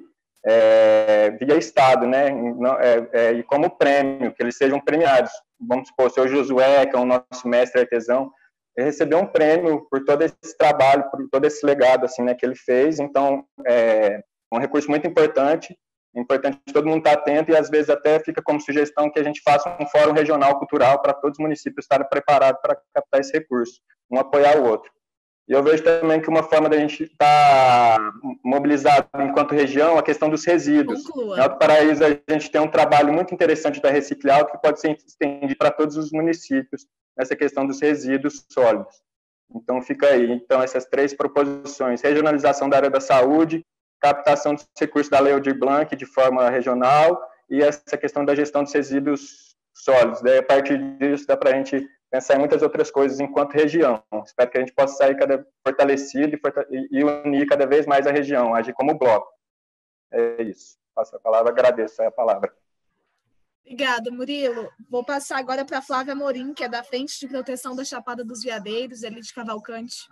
via Estado, né? E como prêmio, que eles sejam premiados. Vamos supor, o seu Josué, que é o nosso mestre artesão, ele recebeu um prêmio por todo esse trabalho, por todo esse legado, assim, né, que ele fez. Então, é um recurso muito importante, é importante todo mundo estar atento, e às vezes até fica como sugestão que a gente faça um fórum regional cultural para todos os municípios estarem preparados para captar esse recurso, um apoiar o outro. E eu vejo também que uma forma da gente estar mobilizado enquanto região é a questão dos resíduos. Conclua. Em Alto Paraíso, a gente tem um trabalho muito interessante da Reciclar, que pode ser estendido para todos os municípios, nessa questão dos resíduos sólidos. Então, fica aí. Então, essas 3 proposições: regionalização da área da saúde, captação dos recursos da Lei Aldir Blanc de forma regional, e essa questão da gestão dos resíduos sólidos. Daí, a partir disso, dá para a gente pensar em muitas outras coisas enquanto região. Espero que a gente possa sair fortalecido e unir cada vez mais a região, agir como bloco. É isso. Passo a palavra, agradeço a palavra. Obrigada, Murilo. Vou passar agora para a Flávia Morim, que é da Frente de Proteção da Chapada dos Veadeiros, ali de Cavalcante.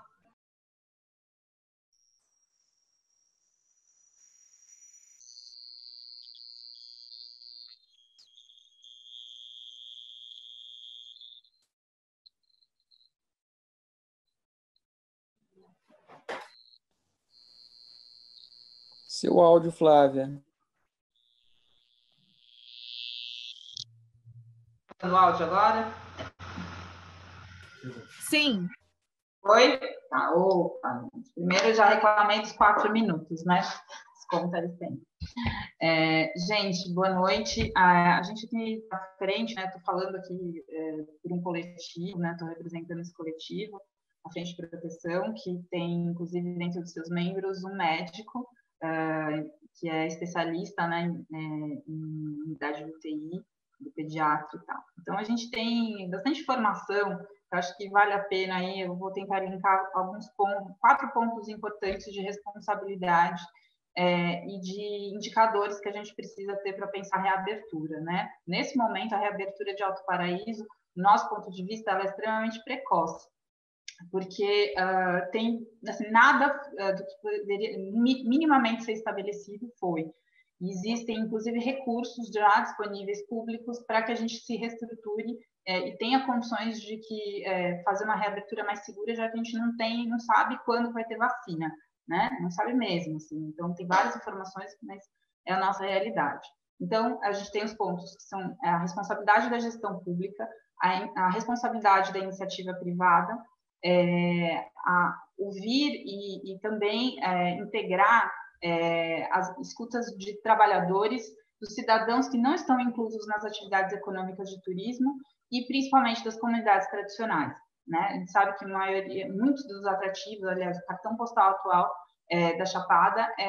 Seu áudio, Flávia. No áudio agora? Sim. Oi? Tá, opa. Primeiro já reclamei dos 4 minutos, né? Desconto eles têm. Gente, boa noite. A gente aqui à frente, né? Estou falando aqui por um coletivo, né? Estou representando esse coletivo, a Frente de Proteção, que tem, inclusive, dentro dos seus membros, um médico, que é especialista, né, em unidade de UTI, do pediatra e tal. Então, a gente tem bastante informação, eu acho que vale a pena aí, eu vou tentar linkar alguns 4 pontos importantes de responsabilidade e de indicadores que a gente precisa ter para pensar a reabertura, né? Nesse momento, a reabertura de Alto Paraíso, do nosso ponto de vista, ela é extremamente precoce, porque tem assim, nada do que poderia minimamente ser estabelecido foi. Existem, inclusive, recursos já disponíveis públicos para que a gente se reestruture e tenha condições de fazer uma reabertura mais segura, já que a gente não sabe quando vai ter vacina, né? Não sabe mesmo, assim. Então, tem várias informações, mas é a nossa realidade. Então, a gente tem os pontos que são a responsabilidade da gestão pública, a responsabilidade da iniciativa privada, ouvir e também integrar as escutas de trabalhadores, dos cidadãos que não estão inclusos nas atividades econômicas de turismo e principalmente das comunidades tradicionais, né? A gente sabe que muitos dos atrativos, aliás, o cartão postal atual da Chapada é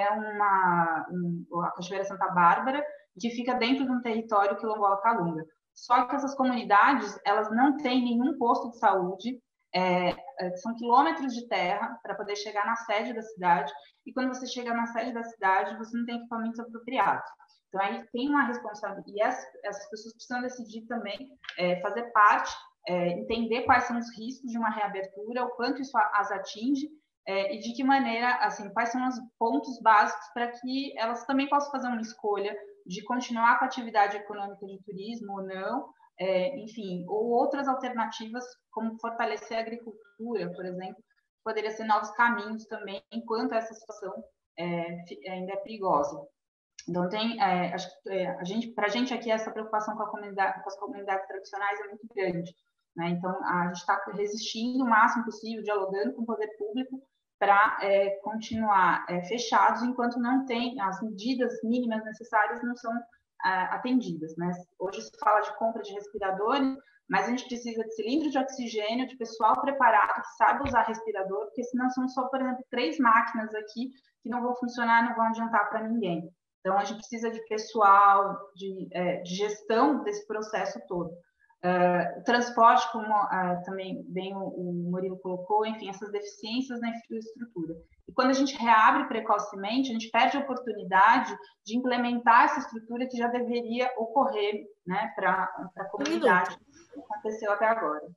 a Cachoeira Santa Bárbara, que fica dentro de um território quilombola Calunga. Só que essas comunidades, elas não têm nenhum posto de saúde, são quilômetros de terra para poder chegar na sede da cidade, e quando você chega na sede da cidade, você não tem equipamentos apropriados. Então, aí tem uma responsabilidade, e essas pessoas precisam decidir também fazer parte, entender quais são os riscos de uma reabertura, o quanto isso as atinge, e de que maneira, assim, quais são os pontos básicos para que elas também possam fazer uma escolha de continuar com a atividade econômica de turismo ou não, enfim, ou outras alternativas, como fortalecer a agricultura, por exemplo, poderia ser novos caminhos também, enquanto essa situação ainda é perigosa. Então, acho que para a gente aqui, essa preocupação com as comunidades tradicionais é muito grande, né? Então, a gente está resistindo o máximo possível, dialogando com o poder público para continuar fechados, enquanto não tem as medidas mínimas necessárias não são atendidas, né? Hoje se fala de compra de respiradores, mas a gente precisa de cilindro de oxigênio, de pessoal preparado, que saiba usar respirador, porque senão são só, por exemplo, 3 máquinas aqui que não vão funcionar, não vão adiantar para ninguém. Então, a gente precisa de pessoal, de gestão desse processo todo. O transporte, como também bem o Murilo colocou, enfim, essas deficiências na infraestrutura. E quando a gente reabre precocemente, a gente perde a oportunidade de implementar essa estrutura que já deveria ocorrer, né, para a comunidade, que aconteceu até agora.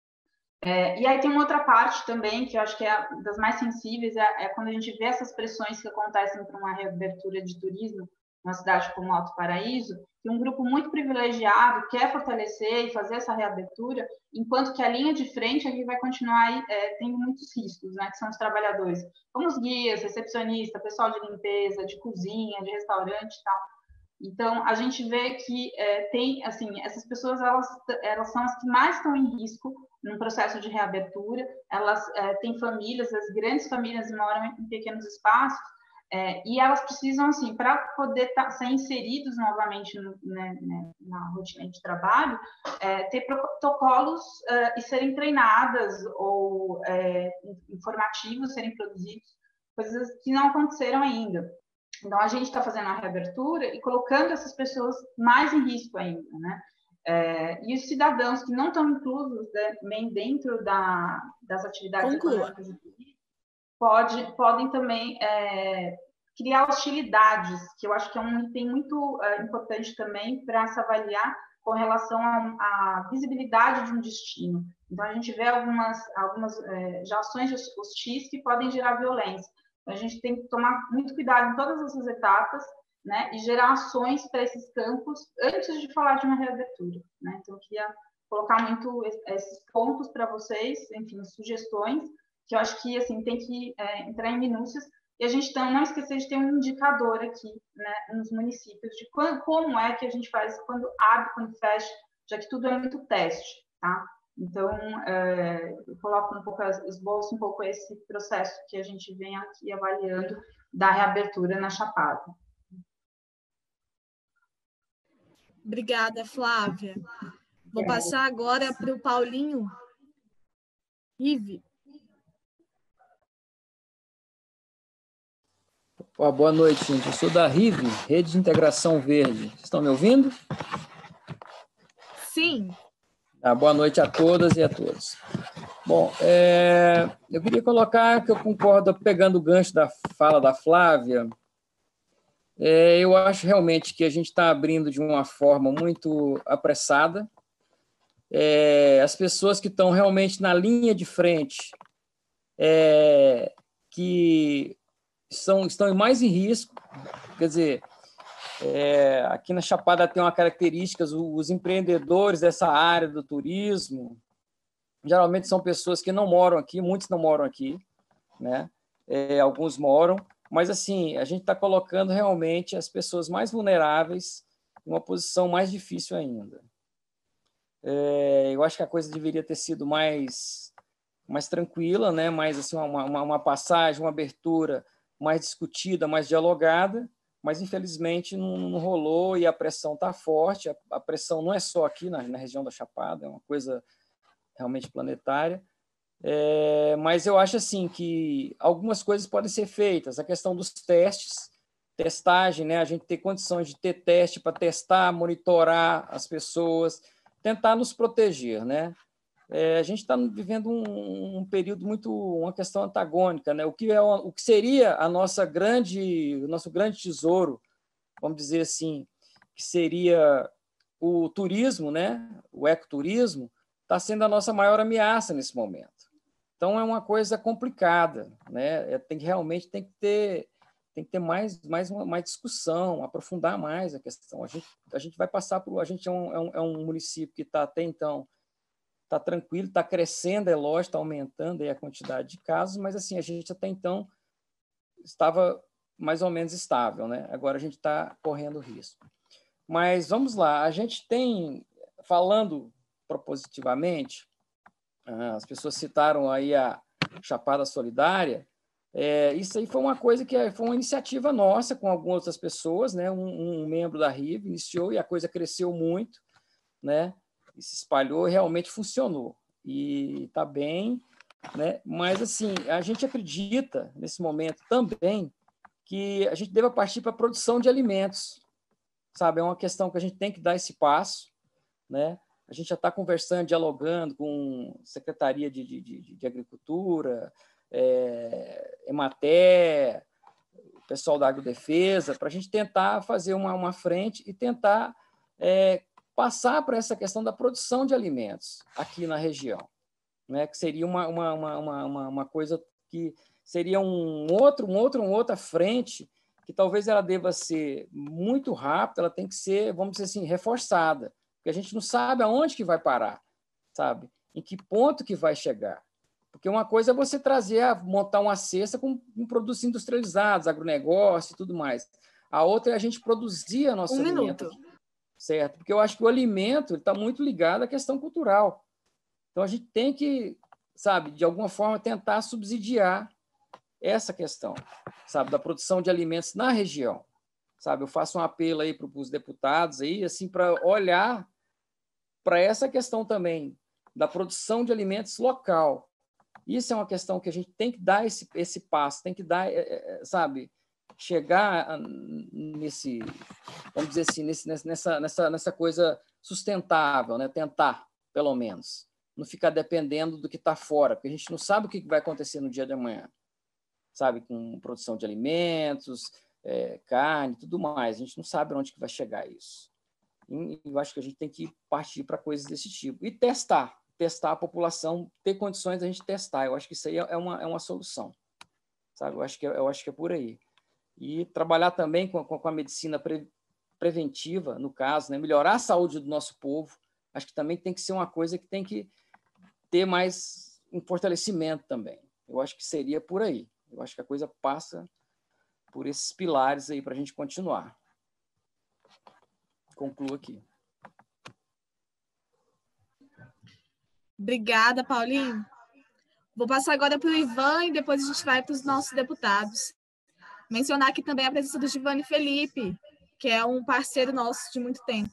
E aí tem uma outra parte também, que eu acho que é das mais sensíveis, é quando a gente vê essas pressões que acontecem para uma reabertura de turismo numa cidade como Alto Paraíso, que um grupo muito privilegiado quer fortalecer e fazer essa reabertura, enquanto que a linha de frente aqui vai continuar tendo muitos riscos, né, que são os trabalhadores, como os guias, recepcionistas, pessoal de limpeza, de cozinha, de restaurante e tal. Então, a gente vê que tem, assim, essas pessoas, elas são as que mais estão em risco no processo de reabertura, elas têm famílias, as grandes famílias moram em pequenos espaços, e elas precisam, assim, para poder ser inseridos novamente na rotina de trabalho, ter protocolos e serem treinadas ou informativos serem produzidos, coisas que não aconteceram ainda. Então, a gente está fazendo a reabertura e colocando essas pessoas mais em risco ainda, né? E os cidadãos que não estão inclusos também dentro das atividades econômicas podem também criar hostilidades, que eu acho que é um item muito importante também para se avaliar com relação à visibilidade de um destino. Então, a gente vê algumas já ações hostis que podem gerar violência. Então, a gente tem que tomar muito cuidado em todas essas etapas, né, e gerar ações para esses campos antes de falar de uma reabertura, né? Então, eu queria colocar muito esses pontos para vocês, enfim, sugestões, que eu acho que, assim, tem que entrar em minúcias, e a gente não esquecer de ter um indicador aqui, né, nos municípios, de como é que a gente faz quando abre, quando fecha, já que tudo é muito teste, tá? Então, eu coloco esboço um pouco esse processo que a gente vem aqui avaliando da reabertura na Chapada. Obrigada, Flávia. Vou passar agora para o Paulinho Rive. Boa noite, gente. Eu sou da RIVE, Rede de Integração Verde. Vocês estão me ouvindo? Sim. Boa noite a todas e a todos. Bom, eu queria colocar que eu concordo, pegando o gancho da fala da Flávia, eu acho realmente que a gente está abrindo de uma forma muito apressada. As pessoas que estão realmente na linha de frente, que estão mais em risco, quer dizer, aqui na Chapada tem uma característica, os empreendedores dessa área do turismo, geralmente são pessoas que não moram aqui, muitos não moram aqui, né? Alguns moram, mas assim, a gente está colocando realmente as pessoas mais vulneráveis em uma posição mais difícil ainda. Eu acho que a coisa deveria ter sido mais tranquila, né? Mais assim, uma passagem, uma abertura mais discutida, mais dialogada, mas infelizmente não rolou e a pressão está forte. A pressão não é só aqui na região da Chapada, é uma coisa realmente planetária. Mas eu acho assim que algumas coisas podem ser feitas. A questão dos testes, testagem, né? A gente ter condições de ter teste para testar, monitorar as pessoas, tentar nos proteger, né? A gente está vivendo um período uma questão antagônica, né? O que seria o nosso grande tesouro, vamos dizer assim, que seria o turismo, né? O ecoturismo, está sendo a nossa maior ameaça nesse momento. Então, é uma coisa complicada, né? Realmente tem que ter mais discussão, aprofundar mais a questão. A gente vai passar por... A gente é um município que está até então está tranquilo, está crescendo, é lógico, está aumentando aí a quantidade de casos, mas assim, a gente até então estava mais ou menos estável, né? Agora a gente está correndo risco. Mas vamos lá, a gente tem, falando propositivamente, as pessoas citaram aí a Chapada Solidária, isso aí foi uma coisa que foi uma iniciativa nossa com algumas outras pessoas, né? Um membro da RIV iniciou e a coisa cresceu muito, né? E se espalhou, realmente funcionou. E está bem, né? Mas, assim, a gente acredita, nesse momento também, que a gente deva partir para a produção de alimentos, sabe? É uma questão que a gente tem que dar esse passo, né? A gente já está conversando, dialogando com a Secretaria de Agricultura, Emater, o pessoal da Agrodefesa, para a gente tentar fazer uma frente e tentar passar para essa questão da produção de alimentos aqui na região, né? Que seria uma coisa que seria uma outra frente que talvez ela deva ser muito rápida, ela tem que ser, vamos dizer assim, reforçada, porque a gente não sabe aonde que vai parar, sabe? Em que ponto que vai chegar. Porque uma coisa é você montar uma cesta com produtos industrializados, agronegócio e tudo mais. A outra é a gente produzir nosso alimento. Certo? Porque eu acho que o alimento está muito ligado à questão cultural. Então, a gente tem que, sabe, de alguma forma, tentar subsidiar essa questão, sabe, da produção de alimentos na região. Sabe, eu faço um apelo aí para os deputados aí, assim, para olhar para essa questão também da produção de alimentos local. Isso é uma questão que a gente tem que dar esse passo, tem que dar, sabe, chegar nesse, vamos dizer assim, nessa coisa sustentável, né? Tentar, pelo menos, não ficar dependendo do que está fora, porque a gente não sabe o que vai acontecer no dia de amanhã, sabe, com produção de alimentos, carne, tudo mais, a gente não sabe onde que vai chegar isso. E eu acho que a gente tem que partir para coisas desse tipo e testar a população, ter condições de a gente testar. Eu acho que isso aí é uma solução, sabe? Eu acho que é por aí. E trabalhar também com a medicina preventiva, no caso, né? Melhorar a saúde do nosso povo, acho que também tem que ser uma coisa que tem que ter mais um fortalecimento também. Eu acho que seria por aí. Eu acho que a coisa passa por esses pilares aí para a gente continuar. Concluo aqui. Obrigada, Paulinho. Vou passar agora para o Ivan e depois a gente vai para os nossos deputados. Mencionar aqui também a presença do Giovanni Felipe, que é um parceiro nosso de muito tempo.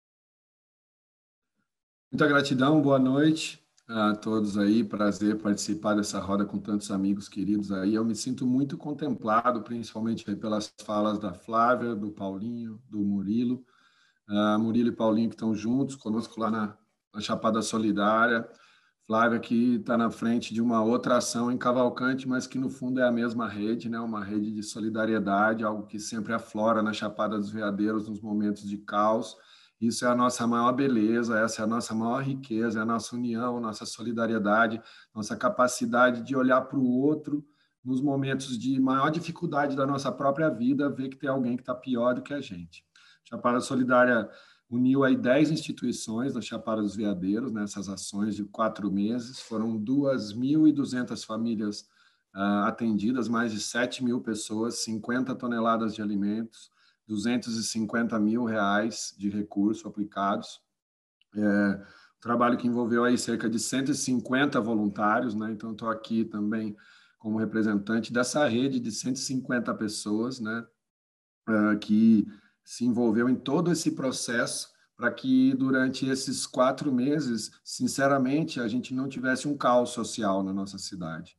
Muita gratidão, boa noite a todos aí, prazer participar dessa roda com tantos amigos queridos aí. Eu me sinto muito contemplado, principalmente pelas falas da Flávia, do Paulinho, do Murilo. Murilo e Paulinho que estão juntos conosco lá na Chapada Solidária. Flávia que está na frente de uma outra ação em Cavalcante, mas que no fundo é a mesma rede, né? Uma rede de solidariedade, algo que sempre aflora na Chapada dos Veadeiros nos momentos de caos. Isso é a nossa maior beleza, essa é a nossa maior riqueza, é a nossa união, nossa solidariedade, nossa capacidade de olhar para o outro nos momentos de maior dificuldade da nossa própria vida, ver que tem alguém que está pior do que a gente. Chapada Solidária uniu aí 10 instituições da Chapada dos Veadeiros nessas ações de 4 meses. Foram 2.200 famílias atendidas, mais de 7 mil pessoas, 50 toneladas de alimentos, 250 mil reais de recurso aplicados. Trabalho que envolveu aí cerca de 150 voluntários, né? Então, estou aqui também como representante dessa rede de 150 pessoas, né? Que se envolveu em todo esse processo para que durante esses 4 meses, sinceramente, a gente não tivesse um caos social na nossa cidade.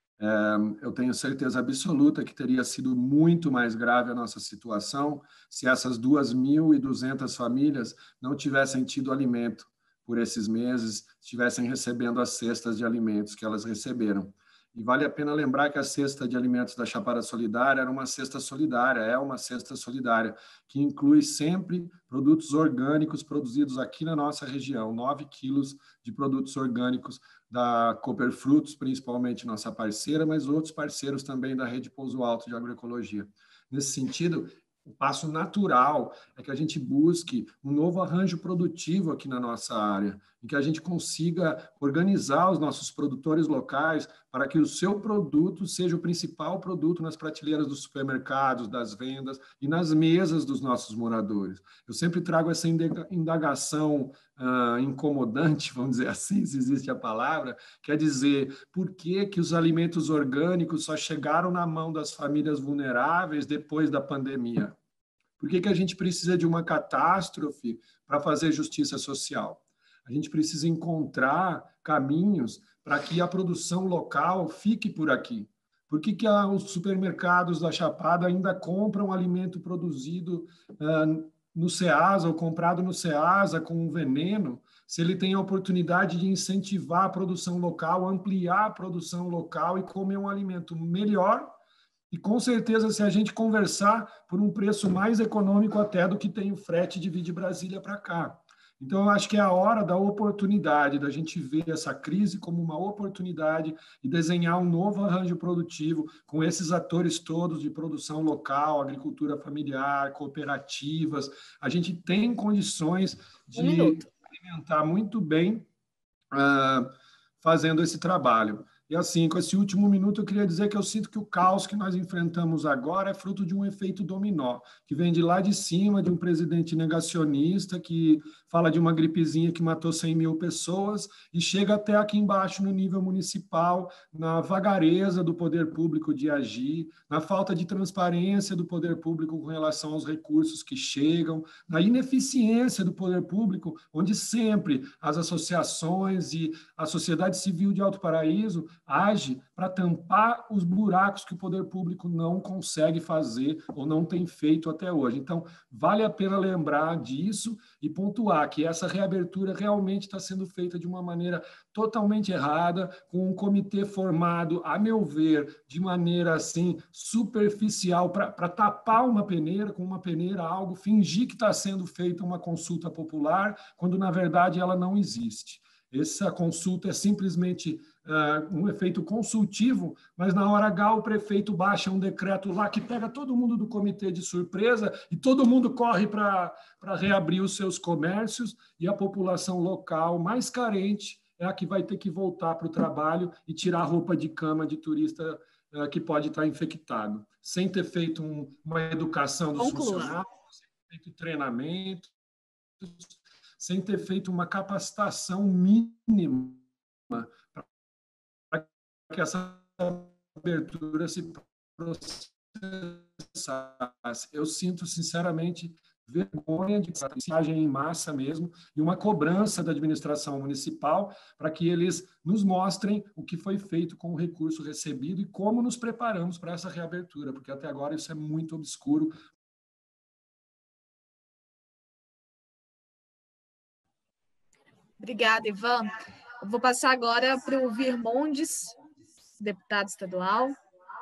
Eu tenho certeza absoluta que teria sido muito mais grave a nossa situação se essas 2.200 famílias não tivessem tido alimento por esses meses, estivessem recebendo as cestas de alimentos que elas receberam. E vale a pena lembrar que a cesta de alimentos da Chapada Solidária era uma cesta solidária, é uma cesta solidária, que inclui sempre produtos orgânicos produzidos aqui na nossa região, 9 quilos de produtos orgânicos da Cooper Frutos, principalmente nossa parceira, mas outros parceiros também da Rede Pouso Alto de Agroecologia. Nesse sentido, o passo natural é que a gente busque um novo arranjo produtivo aqui na nossa área, em que a gente consiga organizar os nossos produtores locais para que o seu produto seja o principal produto nas prateleiras dos supermercados, das vendas e nas mesas dos nossos moradores. Eu sempre trago essa indagação incomodante, vamos dizer assim, se existe a palavra, quer dizer, por que os alimentos orgânicos só chegaram na mão das famílias vulneráveis depois da pandemia? Por que a gente precisa de uma catástrofe para fazer justiça social? A gente precisa encontrar caminhos para que a produção local fique por aqui. Por que os supermercados da Chapada ainda compram alimento produzido no Ceasa ou comprado no Ceasa com veneno, se ele tem a oportunidade de incentivar a produção local, ampliar a produção local e comer um alimento melhor? E, com certeza, se a gente conversar por um preço mais econômico até do que tem o frete de vir de Brasília para cá. Então, eu acho que é a hora da oportunidade, da gente ver essa crise como uma oportunidade e desenhar um novo arranjo produtivo com esses atores todos de produção local, agricultura familiar, cooperativas. A gente tem condições de alimentar muito bem fazendo esse trabalho. E assim, com esse último minuto, eu queria dizer que eu sinto que o caos que nós enfrentamos agora é fruto de um efeito dominó, que vem de lá de cima, de um presidente negacionista que fala de uma gripezinha que matou 100 mil pessoas e chega até aqui embaixo no nível municipal, na vagareza do poder público de agir, na falta de transparência do poder público com relação aos recursos que chegam, na ineficiência do poder público, onde sempre as associações e a sociedade civil de Alto Paraíso age para tampar os buracos que o poder público não consegue fazer ou não tem feito até hoje. Então, vale a pena lembrar disso e pontuar que essa reabertura realmente está sendo feita de uma maneira totalmente errada, com um comitê formado, a meu ver, de maneira assim superficial para tapar uma peneira, com uma peneira, algo, fingir que está sendo feita uma consulta popular, quando na verdade ela não existe. Essa consulta é simplesmente um efeito consultivo, mas na hora H o prefeito baixa um decreto lá que pega todo mundo do comitê de surpresa e todo mundo corre para reabrir os seus comércios e a população local mais carente é a que vai ter que voltar para o trabalho e tirar a roupa de cama de turista que pode estar infectado, sem ter feito uma educação dos funcionários, sem ter feito treinamento, sem ter feito uma capacitação mínima para que essa abertura se processasse. Eu sinto, sinceramente, vergonha de mensagem em massa mesmo e uma cobrança da administração municipal para que eles nos mostrem o que foi feito com o recurso recebido e como nos preparamos para essa reabertura, porque até agora isso é muito obscuro. Obrigada, Ivan. Eu vou passar agora para o Virmondes, deputado estadual.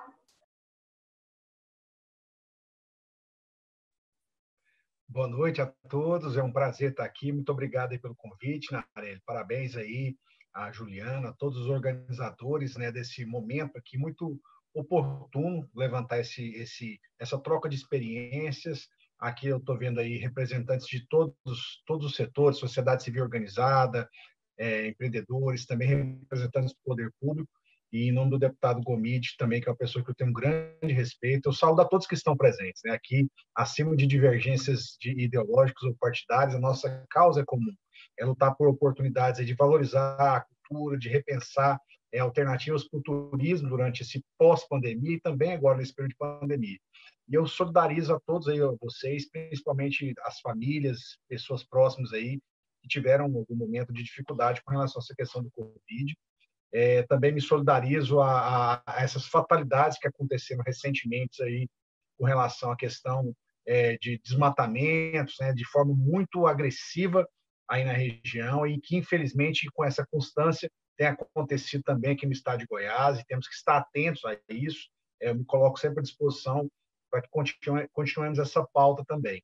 Boa noite a todos, é um prazer estar aqui. Muito obrigado aí pelo convite, Narelli. Parabéns aí a Juliana, a todos os organizadores, né, desse momento aqui muito oportuno levantar essa troca de experiências. Aqui eu estou vendo aí representantes de todos os setores, sociedade civil organizada, empreendedores, também representantes do poder público. e em nome do deputado Gomide também, que é uma pessoa que eu tenho um grande respeito, eu saúdo a todos que estão presentes, né? Aqui, acima de divergências ideológicas ou partidárias, a nossa causa é comum, é lutar por oportunidades de valorizar a cultura, de repensar alternativas para o turismo durante esse pós-pandemia e também agora nesse período de pandemia. E eu solidarizo a todos aí, a vocês, principalmente as famílias, pessoas próximas aí, que tiveram algum momento de dificuldade com relação a essa questão do Covid. Também me solidarizo a essas fatalidades que aconteceram recentemente aí com relação à questão de desmatamentos, né, de forma muito agressiva aí na região e que, infelizmente, com essa constância, tem acontecido também aqui no estado de Goiás e temos que estar atentos a isso. Eu me coloco sempre à disposição para que continuemos essa pauta também.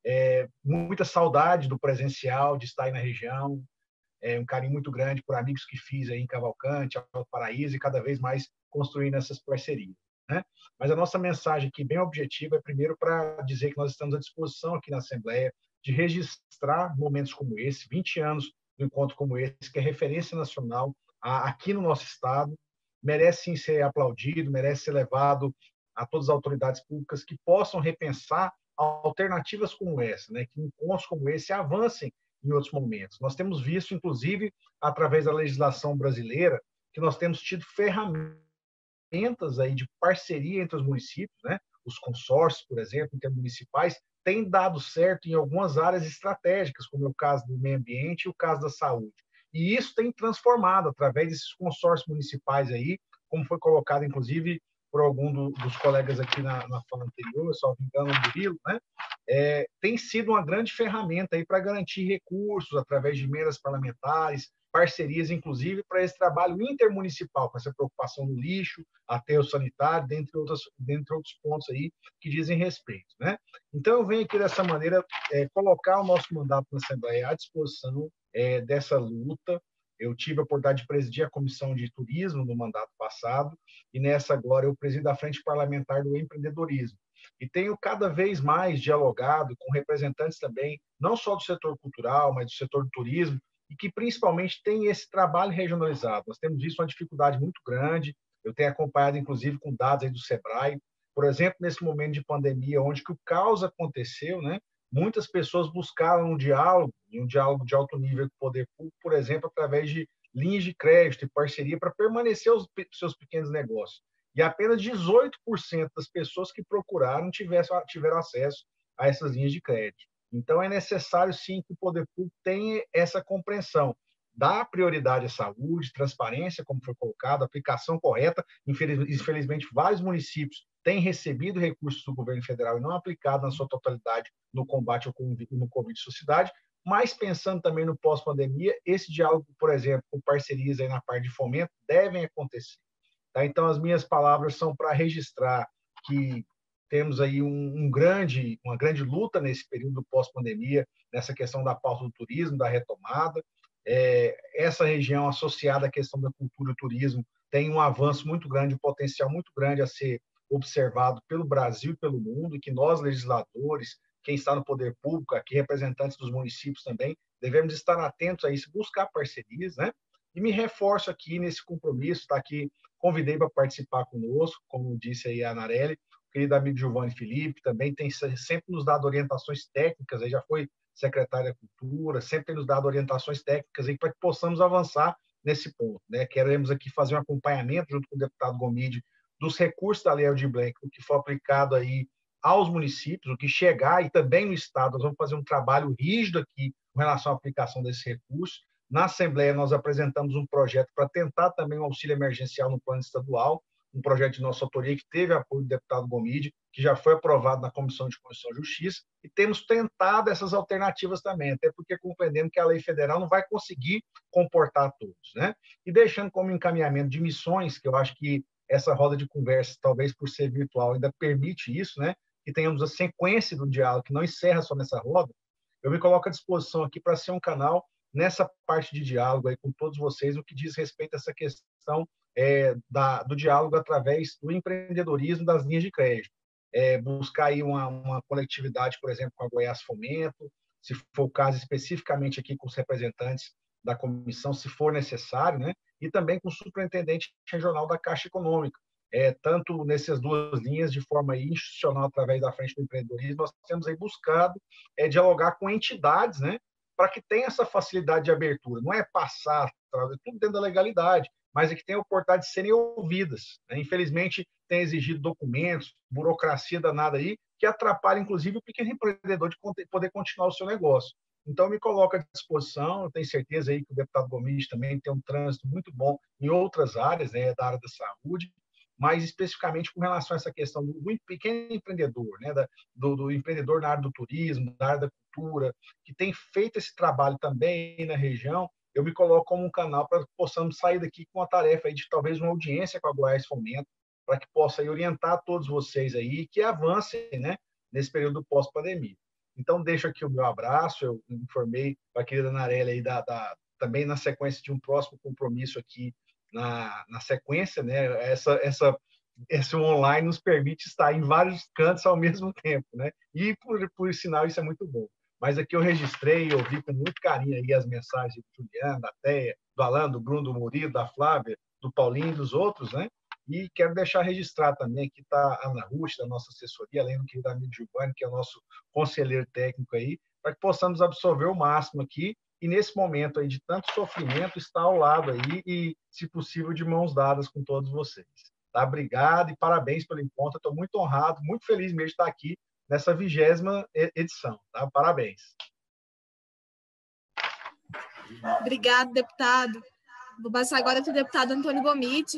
Muita saudade do presencial, de estar aí na região, um carinho muito grande por amigos que fiz aí em Cavalcante, Alto Paraíso, e cada vez mais construindo essas parcerias, né? Mas a nossa mensagem aqui, bem objetiva, é primeiro para dizer que nós estamos à disposição aqui na Assembleia de registrar momentos como esse, 20 anos de um encontro como esse, que é referência nacional aqui no nosso estado, merece sim ser aplaudido, merece ser levado a todas as autoridades públicas que possam repensar alternativas como essa, né? Que encontros como esse avancem em outros momentos. Nós temos visto, inclusive, através da legislação brasileira, que nós temos tido ferramentas aí de parceria entre os municípios, né? Os consórcios, por exemplo, intermunicipais, têm dado certo em algumas áreas estratégicas, como é o caso do meio ambiente e o caso da saúde. E isso tem transformado, através desses consórcios municipais aí, como foi colocado, inclusive, por algum dos colegas aqui na fala anterior, só me engano, o Murilo, né? Tem sido uma grande ferramenta aí para garantir recursos através de emendas parlamentares, parcerias, inclusive, para esse trabalho intermunicipal, com essa preocupação no lixo, aterro sanitário, dentre outros pontos aí que dizem respeito, né? Então, eu venho aqui dessa maneira colocar o nosso mandato na Assembleia à disposição dessa luta. Eu tive a oportunidade de presidir a Comissão de Turismo no mandato passado e nessa agora eu presido a Frente Parlamentar do Empreendedorismo. E tenho cada vez mais dialogado com representantes também, não só do setor cultural, mas do setor do turismo, e que principalmente tem esse trabalho regionalizado. Nós temos visto uma dificuldade muito grande, eu tenho acompanhado inclusive com dados aí do Sebrae, por exemplo, nesse momento de pandemia, onde que o caos aconteceu, né? Muitas pessoas buscaram um diálogo de alto nível com o poder público, por exemplo, através de linhas de crédito e parceria para permanecer os seus pequenos negócios. E apenas 18% das pessoas que procuraram tiveram acesso a essas linhas de crédito. Então, é necessário, sim, que o poder público tenha essa compreensão, dar prioridade à saúde, transparência, como foi colocado, aplicação correta. Infelizmente, vários municípios têm recebido recursos do governo federal e não aplicado na sua totalidade no combate no Covid-19, mas pensando também no pós-pandemia, esse diálogo, por exemplo, com parcerias aí na parte de fomento, devem acontecer. Tá? Então, as minhas palavras são para registrar que temos aí uma grande luta nesse período pós-pandemia, nessa questão da pauta do turismo, da retomada. Essa região associada à questão da cultura e do turismo tem um avanço muito grande, um potencial muito grande a ser observado pelo Brasil e pelo mundo, e que nós, legisladores, quem está no poder público, aqui representantes dos municípios também, devemos estar atentos a isso, buscar parcerias, né? E me reforço aqui nesse compromisso, está aqui, convidei para participar conosco, como disse aí a Anarelli, o querido amigo Giovanni Felipe, também tem sempre nos dado orientações técnicas, aí já foi secretário da Cultura, sempre tem nos dado orientações técnicas aí para que possamos avançar nesse ponto, né? Queremos aqui fazer um acompanhamento junto com o deputado Gomide dos recursos da Lei Aldir Blanc, o que for aplicado aí aos municípios, o que chegar, e também no Estado, nós vamos fazer um trabalho rígido aqui com relação à aplicação desses recursos. Na Assembleia, nós apresentamos um projeto para tentar também um auxílio emergencial no plano estadual, um projeto de nossa autoria que teve apoio do deputado Gomide, que já foi aprovado na Comissão de Constituição e Justiça, e temos tentado essas alternativas também, até porque compreendendo que a lei federal não vai conseguir comportar todos, né? E deixando como encaminhamento de missões, que eu acho que essa roda de conversa, talvez por ser virtual, ainda permite isso, né? Que tenhamos a sequência do diálogo, que não encerra só nessa roda. Eu me coloco à disposição aqui para ser um canal nessa parte de diálogo aí com todos vocês, no que diz respeito a essa questão do diálogo através do empreendedorismo das linhas de crédito. Buscar aí uma conectividade, por exemplo, com a Goiás Fomento, se for o caso especificamente aqui com os representantes da comissão, se for necessário, né? E também com o superintendente regional da Caixa Econômica. Tanto nessas duas linhas, de forma institucional, através da Frente do Empreendedorismo, nós temos aí buscado dialogar com entidades, né? Para que tenha essa facilidade de abertura. Não é passar, tudo dentro da legalidade, mas é que tenha a oportunidade de serem ouvidas, né? Infelizmente, tem exigido documentos, burocracia danada aí, que atrapalha, inclusive, o pequeno empreendedor de poder continuar o seu negócio. Então, me coloco à disposição, eu tenho certeza aí que o deputado Gomide também tem um trânsito muito bom em outras áreas, né, da área da saúde, mas especificamente com relação a essa questão do pequeno empreendedor, né, do empreendedor na área do turismo, na área da cultura, que tem feito esse trabalho também na região. Eu me coloco como um canal para que possamos sair daqui com a tarefa aí de talvez uma audiência com a Goiás Fomento, para que possa aí orientar todos vocês aí, que avancem, né, nesse período pós-pandemia. Então, deixo aqui o meu abraço, eu informei a querida Narelli aí também na sequência de um próximo compromisso aqui, na sequência, né, esse online nos permite estar em vários cantos ao mesmo tempo, né, e por sinal isso é muito bom. Mas aqui eu registrei, eu vi com muito carinho aí as mensagens do Juliano, da Teia, do Alan, do Bruno, do Murilo, da Flávia, do Paulinho e dos outros, né? E quero deixar registrado também, aqui está a Ana Ruth, da nossa assessoria, além do querido amigo Giovanni, que é o nosso conselheiro técnico aí, para que possamos absorver o máximo aqui e, nesse momento aí de tanto sofrimento, estar ao lado aí e, se possível, de mãos dadas com todos vocês. Tá? Obrigado e parabéns pelo encontro. Estou muito honrado, muito feliz mesmo de estar aqui nessa 20ª edição. Tá? Parabéns. Obrigado, deputado. Vou passar agora para o deputado Antônio Gomide.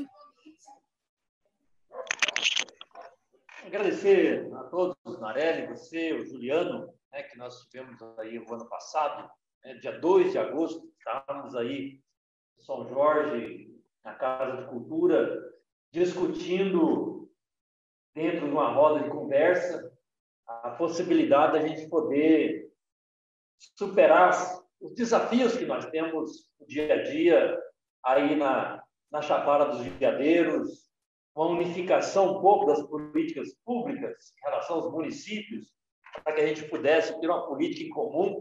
Agradecer a todos, Narelli, você, o Juliano, né, que nós tivemos aí o ano passado, né, dia 2 de agosto, estávamos aí em São Jorge, na Casa de Cultura, discutindo, dentro de uma roda de conversa, a possibilidade da gente poder superar os desafios que nós temos no dia a dia, aí na Chapada dos Veadeiros, uma unificação um pouco das políticas públicas em relação aos municípios, para que a gente pudesse ter uma política em comum.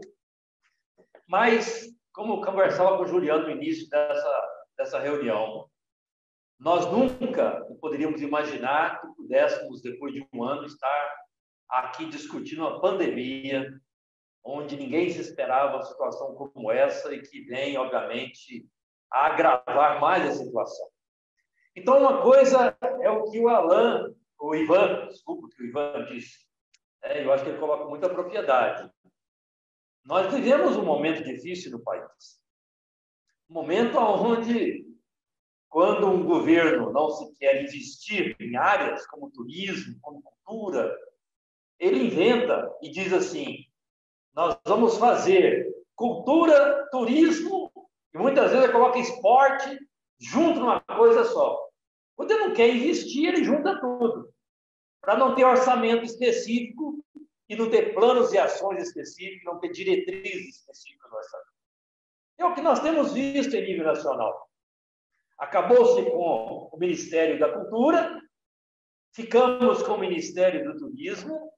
Mas, como eu conversava com o Juliano no início dessa reunião, nós nunca poderíamos imaginar que pudéssemos, depois de um ano, estar aqui discutindo uma pandemia, onde ninguém se esperava uma situação como essa e que vem, obviamente, a agravar mais a situação. Então, uma coisa é o que o Ivan disse. Eu acho que ele coloca muita propriedade. Nós vivemos um momento difícil no país. Um momento onde, quando um governo não se quer investir em áreas como turismo, como cultura, ele inventa e diz assim, nós vamos fazer cultura, turismo, e muitas vezes ele coloca esporte junto numa coisa só. Quando ele não quer investir, ele junta tudo, para não ter orçamento específico e não ter planos e ações específicos, não ter diretrizes específicas no orçamento. É o que nós temos visto em nível nacional. Acabou-se com o Ministério da Cultura, ficamos com o Ministério do Turismo,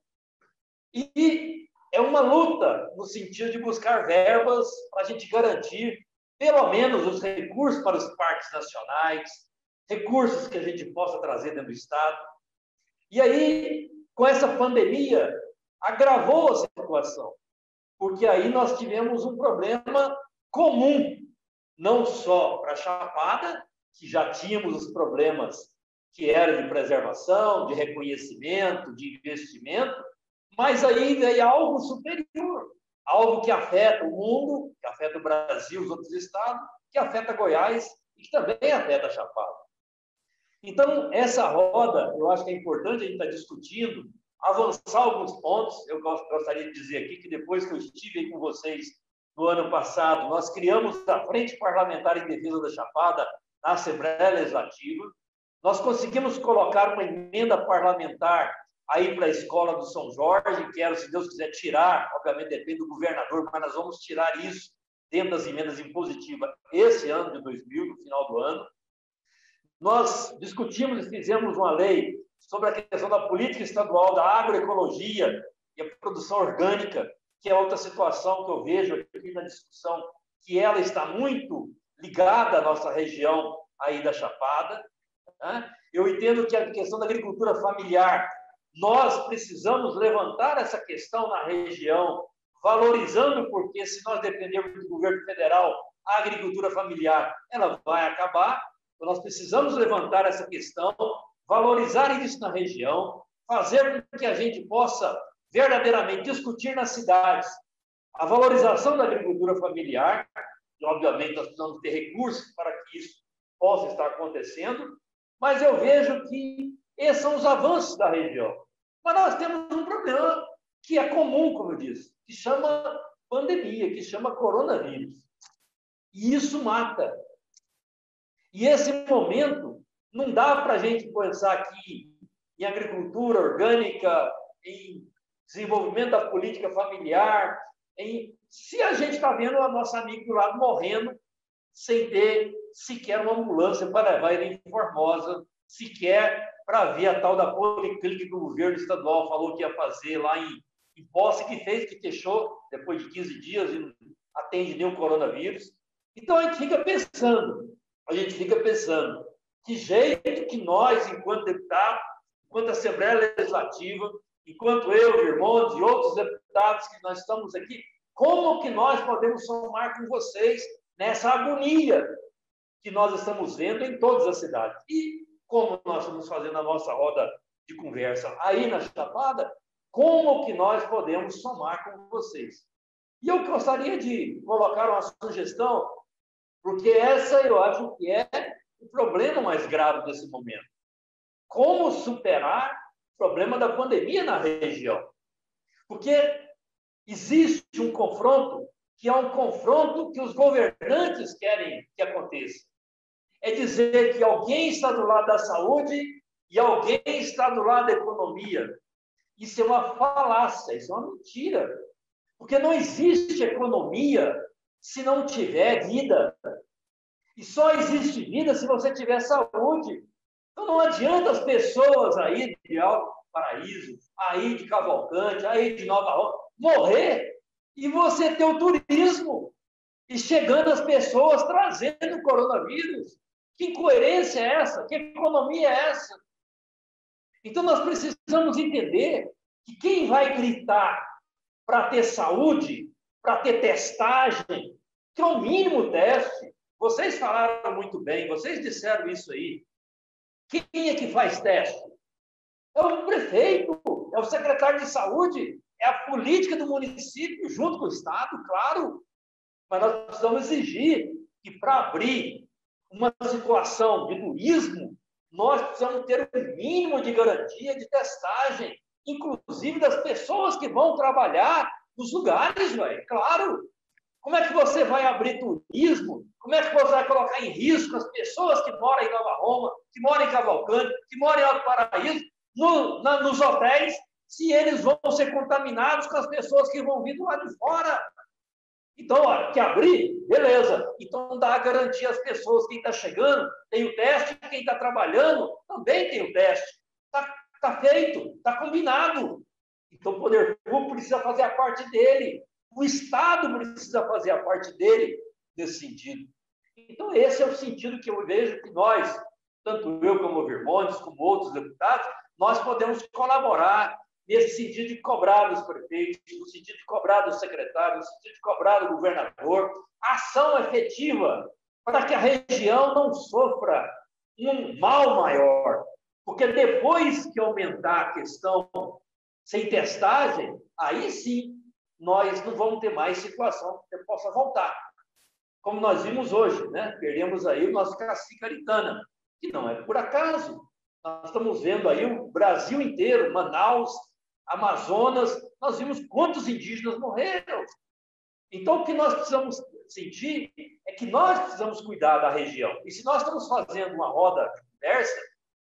e é uma luta no sentido de buscar verbas para a gente garantir, pelo menos, os recursos para os parques nacionais, recursos que a gente possa trazer dentro do Estado. E aí, com essa pandemia, agravou a situação, porque aí nós tivemos um problema comum, não só para a Chapada, que já tínhamos os problemas que eram de preservação, de reconhecimento, de investimento, mas aí veio algo superior, algo que afeta o mundo, que afeta o Brasil, os outros estados, que afeta Goiás e que também afeta a Chapada. Então, essa roda, eu acho que é importante a gente estar discutindo, avançar alguns pontos. Eu gostaria de dizer aqui que depois que eu estive aí com vocês no ano passado, nós criamos a Frente Parlamentar em Defesa da Chapada na Assembleia Legislativa. Nós conseguimos colocar uma emenda parlamentar aí para a Escola do São Jorge, quero, se Deus quiser, tirar, obviamente depende do governador, mas nós vamos tirar isso dentro das emendas impositivas esse ano de 2000, no final do ano. Nós discutimos e fizemos uma lei sobre a questão da política estadual da agroecologia e a produção orgânica, que é outra situação que eu vejo aqui na discussão que ela está muito ligada à nossa região aí da Chapada, né? Eu entendo que a questão da agricultura familiar, nós precisamos levantar essa questão na região, valorizando, porque se nós dependermos do governo federal, a agricultura familiar ela vai acabar. Então, nós precisamos levantar essa questão, valorizar isso na região, fazer com que a gente possa verdadeiramente discutir nas cidades a valorização da agricultura familiar. E, obviamente, nós precisamos ter recursos para que isso possa estar acontecendo, mas eu vejo que esses são os avanços da região. Mas nós temos um problema que é comum, como eu disse, que chama pandemia, que chama coronavírus. E isso mata. E esse momento, não dá para a gente pensar aqui em agricultura orgânica, em desenvolvimento da política familiar, se a gente está vendo a nossa amiga do lado morrendo sem ter sequer uma ambulância para levar ele em Formosa, sequer para ver a tal da policlínica que o governo estadual falou que ia fazer lá em Posse, que fez, que fechou depois de 15 dias e não atende nem o coronavírus. Então, a gente fica pensando que jeito que nós, enquanto deputados, enquanto Assembleia Legislativa, enquanto eu, Virmontes e outros deputados que nós estamos aqui, como que nós podemos somar com vocês nessa agonia que nós estamos vendo em todas as cidades? E como nós estamos fazendo a nossa roda de conversa aí na Chapada, como que nós podemos somar com vocês? E eu gostaria de colocar uma sugestão, porque essa eu acho que é o problema mais grave desse momento. Como superar o problema da pandemia na região? Porque existe um confronto que é um confronto que os governantes querem que aconteça. É dizer que alguém está do lado da saúde e alguém está do lado da economia. Isso é uma falácia, isso é uma mentira. Porque não existe economia se não tiver vida. E só existe vida se você tiver saúde. Então não adianta as pessoas aí de Alto Paraíso, aí de Cavalcante, aí de Nova Roma, morrer e você ter o turismo e chegando as pessoas trazendo o coronavírus. Que incoerência é essa? Que economia é essa? Então nós precisamos entender que quem vai gritar para ter saúde, para ter testagem, que é o mínimo teste. Vocês falaram muito bem, vocês disseram isso aí. Quem é que faz teste? É o prefeito, é o secretário de saúde, é a política do município junto com o Estado, claro. Mas nós precisamos exigir que para abrir uma situação de turismo, nós precisamos ter um mínimo de garantia de testagem, inclusive das pessoas que vão trabalhar nos lugares, velho. Claro. Como é que você vai abrir turismo? Como é que você vai colocar em risco as pessoas que moram em Nova Roma, que moram em Cavalcante, que moram em Alto Paraíso, nos hotéis, se eles vão ser contaminados com as pessoas que vão vir do lado de fora? Então, olha, que abrir, beleza. Então, dá a garantia às pessoas, quem está chegando tem o teste, quem está trabalhando também tem o teste. Está feito, está combinado. Então, o poder público precisa fazer a parte dele. O Estado precisa fazer a parte dele nesse sentido. Então, esse é o sentido que eu vejo que nós, tanto eu como o Virmontes, como outros deputados, nós podemos colaborar nesse sentido de cobrar dos prefeitos, no sentido de cobrar dos secretários, no sentido de cobrar do governador, ação efetiva para que a região não sofra um mal maior. Porque depois que aumentar a questão sem testagem, aí sim, nós não vamos ter mais situação que possa voltar. Como nós vimos hoje, né? Perdemos aí o nosso cacique Aritana, que não é por acaso. Nós estamos vendo aí o Brasil inteiro, Manaus, Amazonas, nós vimos quantos indígenas morreram. Então, o que nós precisamos sentir é que nós precisamos cuidar da região. E se nós estamos fazendo uma roda de conversa,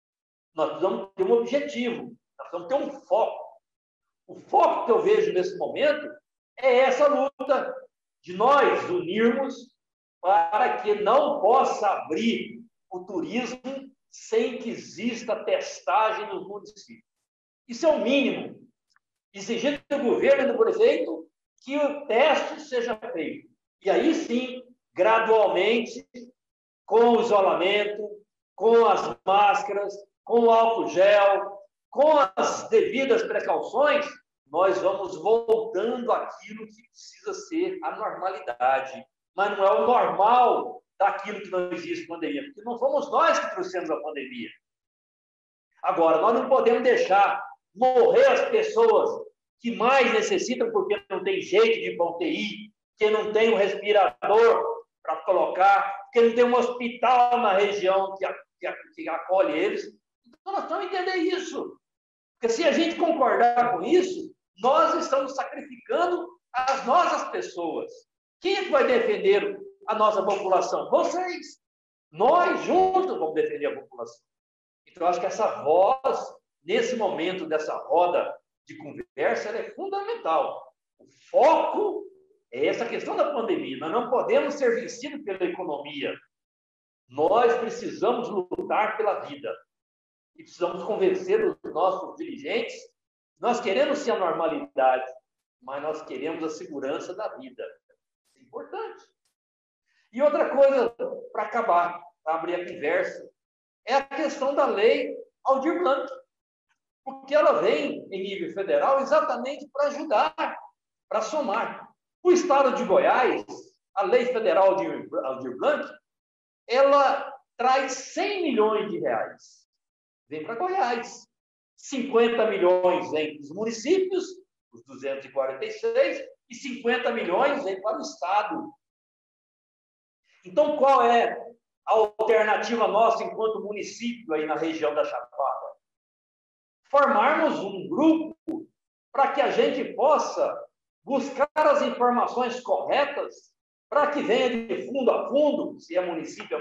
nós precisamos ter um objetivo, nós precisamos ter um foco. O foco que eu vejo nesse momento é essa luta de nós unirmos para que não possa abrir o turismo sem que exista testagem nos municípios. Isso é o mínimo. Exigir do governo e do prefeito que o teste seja feito. E aí sim, gradualmente, com o isolamento, com as máscaras, com o álcool gel, com as devidas precauções, nós vamos voltando àquilo que precisa ser a normalidade. Mas não é o normal daquilo que não existe pandemia, porque não fomos nós que trouxemos a pandemia. Agora, nós não podemos deixar morrer as pessoas que mais necessitam, porque não tem jeito de ir para UTI, que não tem um respirador para colocar, que não tem um hospital na região que acolhe eles. Então, nós estamos a entender isso. Porque se a gente concordar com isso, nós estamos sacrificando as nossas pessoas. Quem é que vai defender a nossa população? Vocês. Nós juntos vamos defender a população. Então, eu acho que essa voz, nesse momento dessa roda de conversa, ela é fundamental. O foco é essa questão da pandemia. Nós não podemos ser vencidos pela economia. Nós precisamos lutar pela vida. E precisamos convencer os nossos dirigentes. Nós queremos sim a normalidade, mas nós queremos a segurança da vida. Isso é importante. E outra coisa, para acabar, para abrir a conversa, é a questão da lei Aldir Blanc. Porque ela vem, em nível federal, exatamente para ajudar, para somar. O Estado de Goiás, a lei federal Aldir Blanc, ela traz 100 milhões de reais. Vem para Goiás. 50 milhões vem para os municípios, os 246, e 50 milhões vem para o Estado. Então, qual é a alternativa nossa enquanto município aí na região da Chapada? Formarmos um grupo para que a gente possa buscar as informações corretas, para que venha de fundo a fundo, se é município,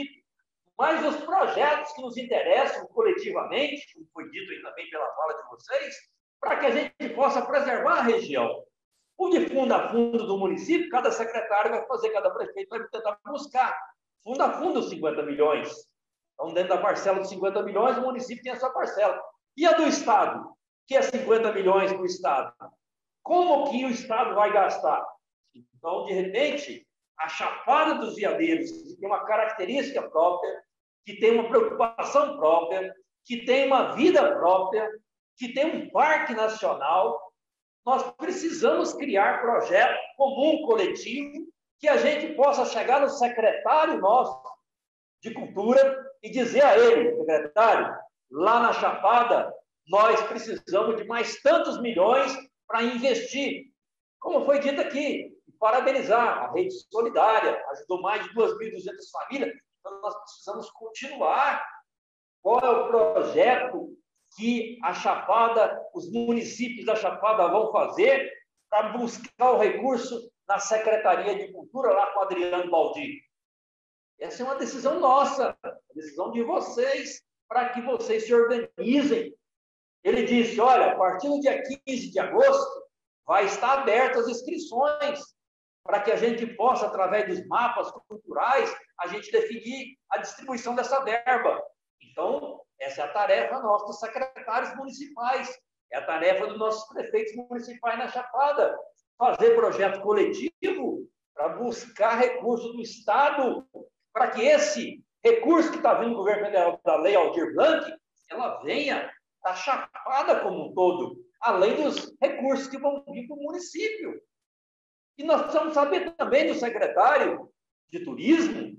mas os projetos que nos interessam coletivamente, como foi dito aí também pela fala de vocês, para que a gente possa preservar a região. O de fundo a fundo do município, cada secretário vai fazer, cada prefeito vai tentar buscar fundo a fundo os 50 milhões. Então, dentro da parcela dos 50 milhões, o município tem a sua parcela. E a do Estado, que é 50 milhões para o Estado? Como que o Estado vai gastar? Então, de repente, a Chapada dos Veadeiros, que tem uma característica própria, que tem uma preocupação própria, que tem uma vida própria, que tem um parque nacional, nós precisamos criar projeto comum, coletivo, que a gente possa chegar no secretário nosso de Cultura e dizer a ele, secretário, lá na Chapada, nós precisamos de mais tantos milhões para investir. Como foi dito aqui, parabenizar a Rede Solidária, ajudou mais de 2.200 famílias, então nós precisamos continuar. Qual é o projeto que a Chapada, os municípios da Chapada vão fazer para buscar o recurso na Secretaria de Cultura, lá com o Adriano Baldi? Essa é uma decisão nossa, a decisão de vocês, para que vocês se organizem. Ele disse, olha, a partir do dia 15 de agosto, vai estar abertas as inscrições, para que a gente possa, através dos mapas culturais, a gente definir a distribuição dessa verba. Então, essa é a tarefa nossa dos secretários municipais, é a tarefa dos nossos prefeitos municipais na Chapada, fazer projeto coletivo para buscar recursos do Estado, para que esse recurso que está vindo do governo federal da Lei Aldir Blanc, ela venha da Chapada como um todo, além dos recursos que vão vir para o município. E nós precisamos saber também do secretário de Turismo,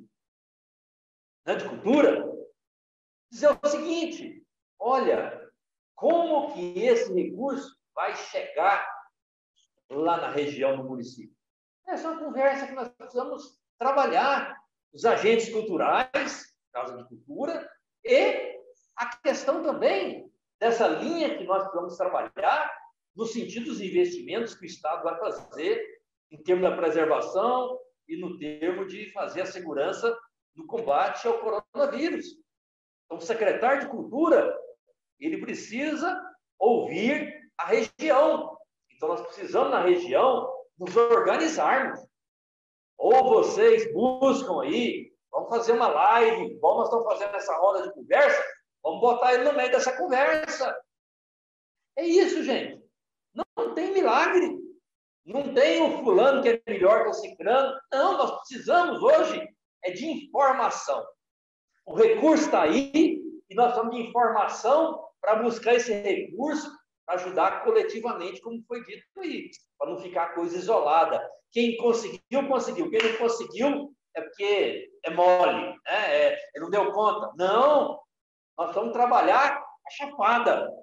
né, de Cultura, dizer o seguinte, olha, como que esse recurso vai chegar lá na região do município? Essa é uma conversa que nós precisamos trabalhar, os agentes culturais, Casa de Cultura, e a questão também dessa linha que nós precisamos trabalhar no sentido dos investimentos que o Estado vai fazer em termos da preservação e no termo de fazer a segurança no combate ao coronavírus. Então, o secretário de Cultura, ele precisa ouvir a região. Então, nós precisamos, na região, nos organizarmos. Ou vocês buscam aí, vamos fazer uma live, igual nós estamos fazendo essa roda de conversa, vamos botar ele no meio dessa conversa. É isso, gente. Não tem milagre. Não tem o fulano que é melhor que o ciclano. Não, nós precisamos hoje de informação. O recurso está aí e nós precisamos de informação para buscar esse recurso, para ajudar coletivamente, como foi dito aí, para não ficar coisa isolada. Quem conseguiu, conseguiu. Quem não conseguiu é porque é mole, né? Ele não deu conta. Não, nós vamos trabalhar a chapada.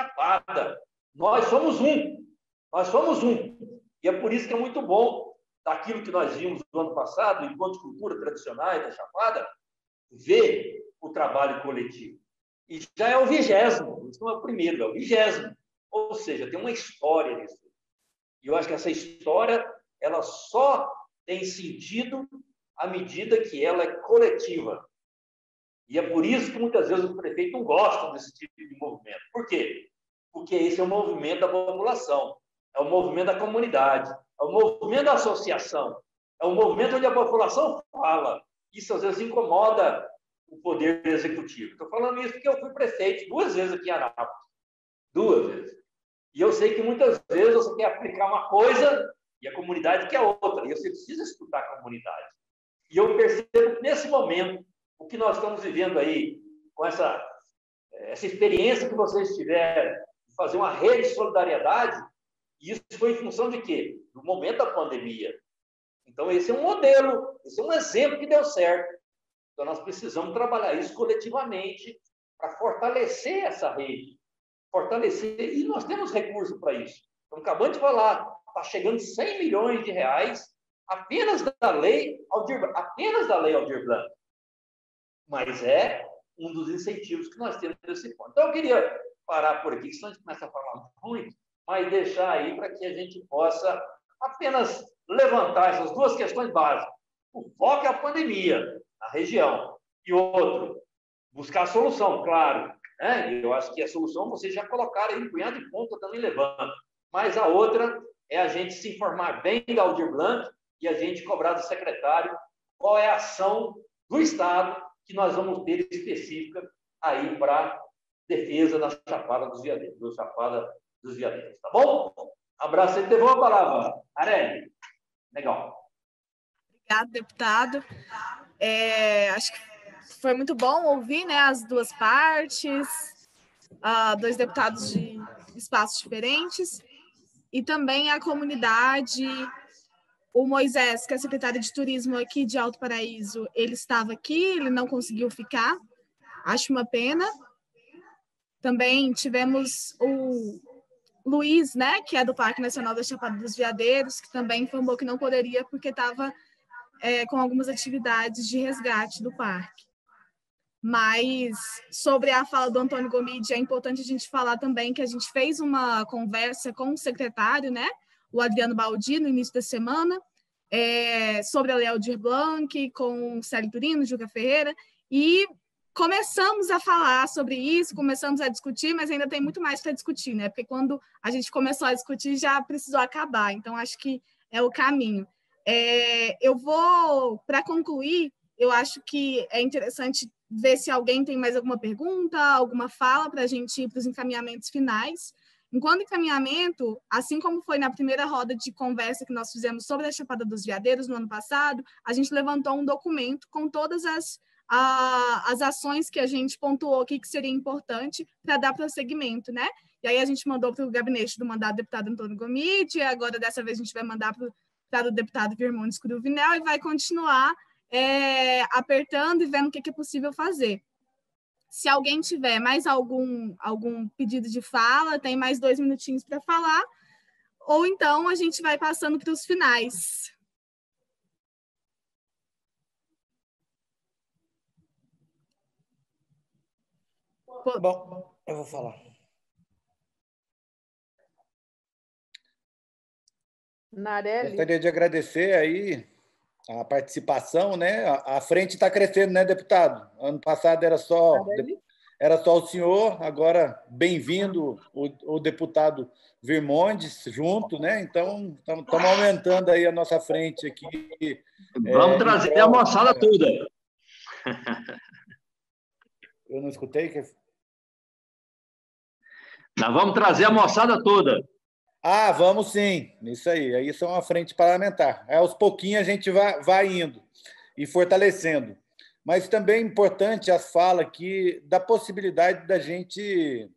Nós somos um. E é por isso que é muito bom, daquilo que nós vimos no ano passado, enquanto cultura tradicionais da Chapada, ver o trabalho coletivo. E já é o 20º, isso não é o primeiro, é o 20º. Ou seja, tem uma história nisso. E eu acho que essa história, ela só tem sentido à medida que ela é coletiva. E é por isso que muitas vezes os prefeitos não gostam desse tipo de movimento. Por quê? Porque esse é o movimento da população, é o movimento da comunidade, é o movimento da associação, é o movimento onde a população fala. Isso às vezes incomoda o poder executivo. Estou falando isso porque eu fui prefeito 2 vezes aqui em Anápolis. 2 vezes. E eu sei que muitas vezes você quer aplicar uma coisa e a comunidade quer outra. E você precisa escutar a comunidade. E eu percebo que nesse momento, o que nós estamos vivendo aí, com essa experiência que vocês tiveram, de fazer uma rede de solidariedade, e isso foi em função de quê? Do momento da pandemia. Então, esse é um modelo, esse é um exemplo que deu certo. Então, nós precisamos trabalhar isso coletivamente para fortalecer essa rede. E nós temos recursos para isso. Estamos acabando de falar, está chegando 100 milhões de reais apenas da lei Aldir Blanc. Mas é um dos incentivos que nós temos nesse ponto. Então, eu queria parar por aqui, senão a gente começa a falar muito, mas deixar aí para que a gente possa apenas levantar essas 2 questões básicas. O foco é a pandemia na região. E outro, buscar a solução, claro. Né? Eu acho que a solução vocês já colocaram aí um punhado de ponto, eu também levanto. Mas a outra é a gente se informar bem da Aldir Blanc e a gente cobrar do secretário qual é a ação do Estado que nós vamos ter específica aí para defesa da Chapada dos Veadeiros, tá bom? Abraço e devolvo a palavra. Areli, legal. Obrigada, deputado. Acho que foi muito bom ouvir, né, as 2 partes, 2 deputados de espaços diferentes, e também a comunidade. O Moisés, que é secretário de Turismo aqui de Alto Paraíso, ele estava aqui, ele não conseguiu ficar, acho uma pena. Também tivemos o Luiz, né, que é do Parque Nacional da Chapada dos Veadeiros, que também informou que não poderia porque estava com algumas atividades de resgate do parque. Mas sobre a fala do Antônio Gomide, é importante a gente falar também que a gente fez uma conversa com o secretário, né, o Adriano Baldi, no início da semana, sobre a Lei Aldir Blanc, com o Célio Turino, Juca Ferreira, e começamos a falar sobre isso, começamos a discutir, mas ainda tem muito mais para discutir, né? Porque quando a gente começou a discutir, já precisou acabar, então acho que é o caminho. Eu vou, para concluir, eu acho que é interessante ver se alguém tem mais alguma pergunta, alguma fala para a gente ir para os encaminhamentos finais. Enquanto encaminhamento, assim como foi na primeira roda de conversa que nós fizemos sobre a Chapada dos Veadeiros no ano passado, a gente levantou um documento com todas as ações que a gente pontuou aqui que seria importante para dar prosseguimento, né? E aí a gente mandou para o gabinete do mandato do deputado Antônio Gomide, agora dessa vez a gente vai mandar para o deputado Virmondes Cruvinel e vai continuar apertando e vendo o que é possível fazer. Se alguém tiver mais algum pedido de fala, tem mais 2 minutinhos para falar, ou então a gente vai passando para os finais. Bom, eu vou falar. Narelli. Gostaria de agradecer aí a participação, né? A frente está crescendo, né, deputado? Ano passado era só o senhor, agora bem-vindo o deputado Virmondes junto, né? Então, estamos aumentando aí a nossa frente aqui. Vamos trazer a moçada toda. Eu não escutei. Nós vamos trazer a moçada toda. Ah, vamos sim, isso aí isso é uma frente parlamentar. Aos pouquinhos a gente vai indo e fortalecendo. Mas também é importante as falas aqui da possibilidade da gente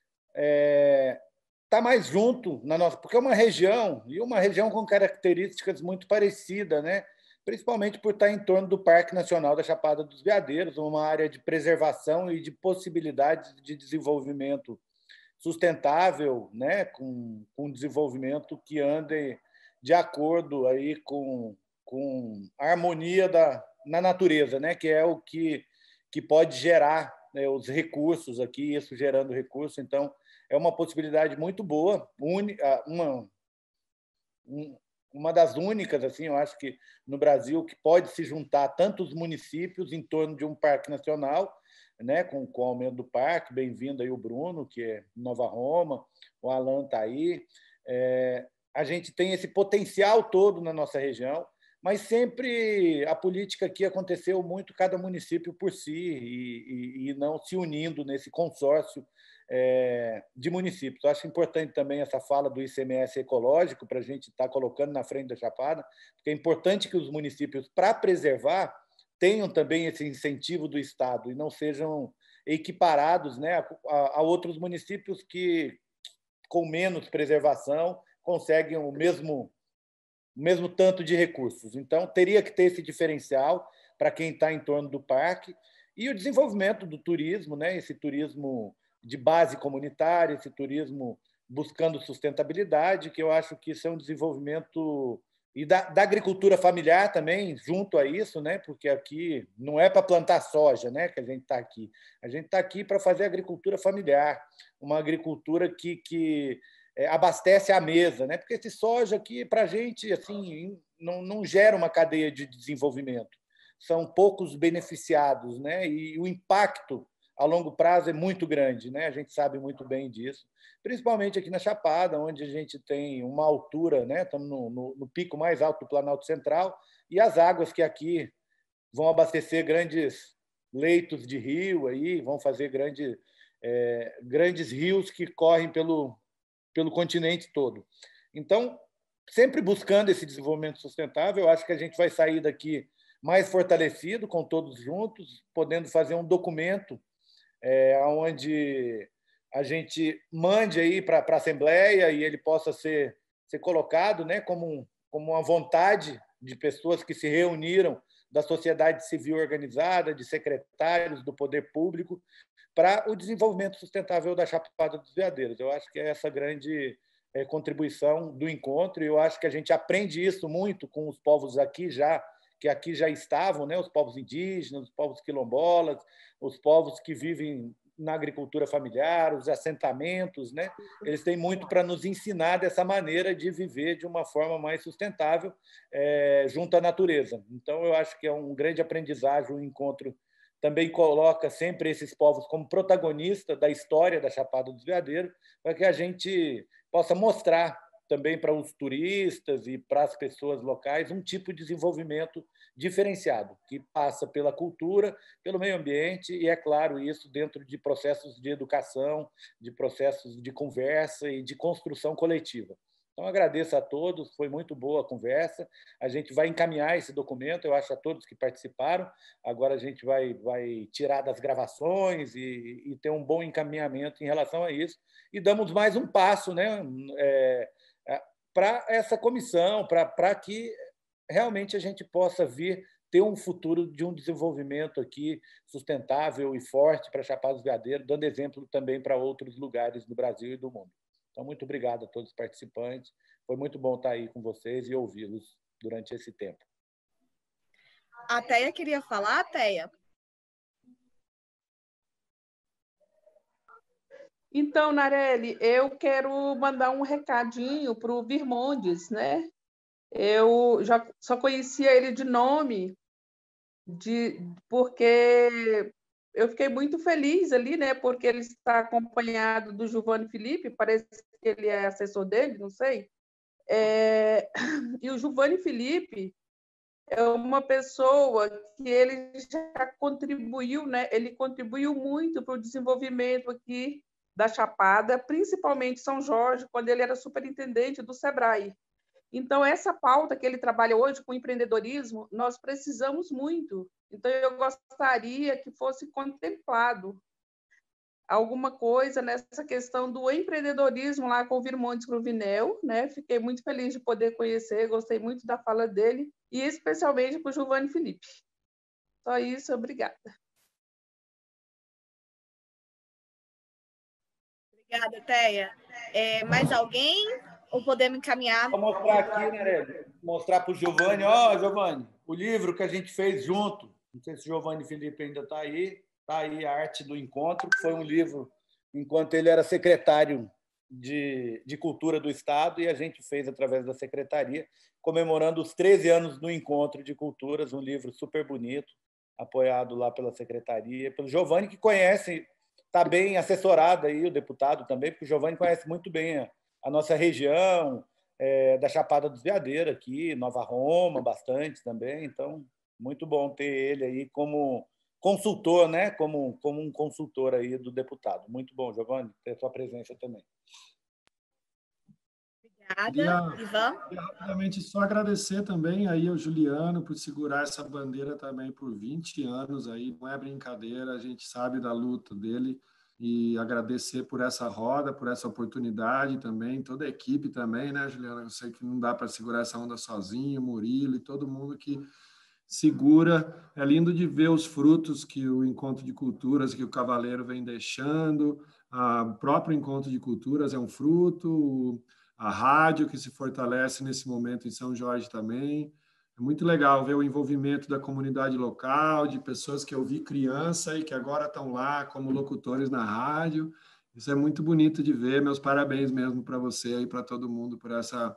estar mais junto na nossa, porque é uma região com características muito parecidas, né? Principalmente por estar em torno do Parque Nacional da Chapada dos Veadeiros, uma área de preservação e de possibilidades de desenvolvimento sustentável, né, com desenvolvimento que ande de acordo aí com a harmonia na natureza, né, que é o que pode gerar, né, os recursos aqui, isso gerando recursos. Então, é uma possibilidade muito boa, uma das únicas, assim, eu acho que no Brasil, que pode se juntar tantos municípios em torno de um parque nacional, né, com o aumento do parque. Bem-vindo aí o Bruno, que é Nova Roma, o Alan está aí. A gente tem esse potencial todo na nossa região, mas sempre a política aqui aconteceu muito cada município por si e não se unindo nesse consórcio de municípios. Eu acho importante também essa fala do ICMS ecológico para a gente estar colocando na frente da Chapada, porque é importante que os municípios, para preservar, tenham também esse incentivo do Estado e não sejam equiparados, né, a outros municípios que, com menos preservação, conseguem o mesmo tanto de recursos. Então, teria que ter esse diferencial para quem está em torno do parque e o desenvolvimento do turismo, né, esse turismo de base comunitária, esse turismo buscando sustentabilidade, que eu acho que isso é um desenvolvimento. E da agricultura familiar também, junto a isso, né? Porque aqui não é para plantar soja, né? Que a gente está aqui. A gente está aqui para fazer agricultura familiar, uma agricultura que abastece a mesa, né? Porque esse soja aqui, para a gente, assim, não gera uma cadeia de desenvolvimento. São poucos beneficiados, né? E o impacto a longo prazo é muito grande, né? A gente sabe muito bem disso. Principalmente aqui na Chapada, onde a gente tem uma altura, né? Estamos no pico mais alto do Planalto Central, e as águas que aqui vão abastecer grandes leitos de rio, aí, vão fazer grandes rios que correm pelo continente todo. Então, sempre buscando esse desenvolvimento sustentável, eu acho que a gente vai sair daqui mais fortalecido, com todos juntos, podendo fazer um documento onde a gente mande aí para a Assembleia e ele possa ser colocado, né, como uma vontade de pessoas que se reuniram da sociedade civil organizada, de secretários do poder público, para o desenvolvimento sustentável da Chapada dos Veadeiros. Eu acho que é essa grande contribuição do encontro, e eu acho que a gente aprende isso muito com os povos que aqui já estavam, né, os povos indígenas, os povos quilombolas, os povos que vivem na agricultura familiar, os assentamentos, né? Eles têm muito para nos ensinar dessa maneira de viver de uma forma mais sustentável junto à natureza. Então, eu acho que é um grande aprendizagem. O encontro também coloca sempre esses povos como protagonistas da história da Chapada dos Veadeiros, para que a gente possa mostrar também para os turistas e para as pessoas locais um tipo de desenvolvimento diferenciado, que passa pela cultura, pelo meio ambiente e, é claro, isso dentro de processos de educação, de processos de conversa e de construção coletiva. Então, agradeço a todos, foi muito boa a conversa. A gente vai encaminhar esse documento, eu acho, a todos que participaram. Agora a gente vai tirar das gravações e ter um bom encaminhamento em relação a isso. E damos mais um passo, né, para essa comissão, para que realmente a gente possa vir ter um futuro de um desenvolvimento aqui sustentável e forte para Chapada dos Veadeiros, dando exemplo também para outros lugares do Brasil e do mundo. Então, muito obrigado a todos os participantes. Foi muito bom estar aí com vocês e ouvi-los durante esse tempo. A Teia queria falar, Teia? Então, Narelli, eu quero mandar um recadinho para o Virmondes, né? Eu já só conhecia ele de nome, porque eu fiquei muito feliz ali, né? Porque ele está acompanhado do Giovanni Felipe, parece que ele é assessor dele, não sei. E o Giovanni Felipe é uma pessoa que ele já contribuiu, né? Ele contribuiu muito para o desenvolvimento aqui da Chapada, principalmente São Jorge, quando ele era superintendente do SEBRAE. Então, essa pauta que ele trabalha hoje com empreendedorismo, nós precisamos muito. Então, eu gostaria que fosse contemplado alguma coisa nessa questão do empreendedorismo lá com o Virmontes Cruvinel, né? Fiquei muito feliz de poder conhecer, gostei muito da fala dele, e especialmente com o Giovanni Felipe. Só isso, obrigada. Obrigada, Teia. Mais alguém? Ou podemos encaminhar? Vou mostrar aqui, né, mostrar para o Giovanni. Ó, Giovanni, o livro que a gente fez junto. Não sei se o Giovanni Felipe ainda está aí. Está aí a Arte do Encontro, que foi um livro enquanto ele era secretário de Cultura do Estado, e a gente fez através da secretaria, comemorando os 13 anos do Encontro de Culturas, um livro super bonito, apoiado lá pela secretaria, pelo Giovanni, que conhece, está bem assessorado aí, o deputado também, porque o Giovanni conhece muito bem a nossa região, da Chapada dos Veadeiros aqui, Nova Roma, bastante também. Então, muito bom ter ele aí como consultor, né? Como um consultor aí do deputado. Muito bom, Giovanni, ter sua presença também. Obrigada, Ivan. Queria rapidamente só agradecer também aí ao Juliano por segurar essa bandeira também por 20 anos aí, não é brincadeira, a gente sabe da luta dele, e agradecer por essa roda, por essa oportunidade também, toda a equipe também, né, Juliana? Eu sei que não dá para segurar essa onda sozinho, Murilo e todo mundo que segura. É lindo de ver os frutos que o Encontro de Culturas, que o Cavaleiro vem deixando, o próprio Encontro de Culturas é um fruto, a rádio que se fortalece nesse momento em São Jorge também. É muito legal ver o envolvimento da comunidade local, de pessoas que eu vi criança e que agora estão lá como locutores na rádio. Isso é muito bonito de ver. Meus parabéns mesmo para você e para todo mundo por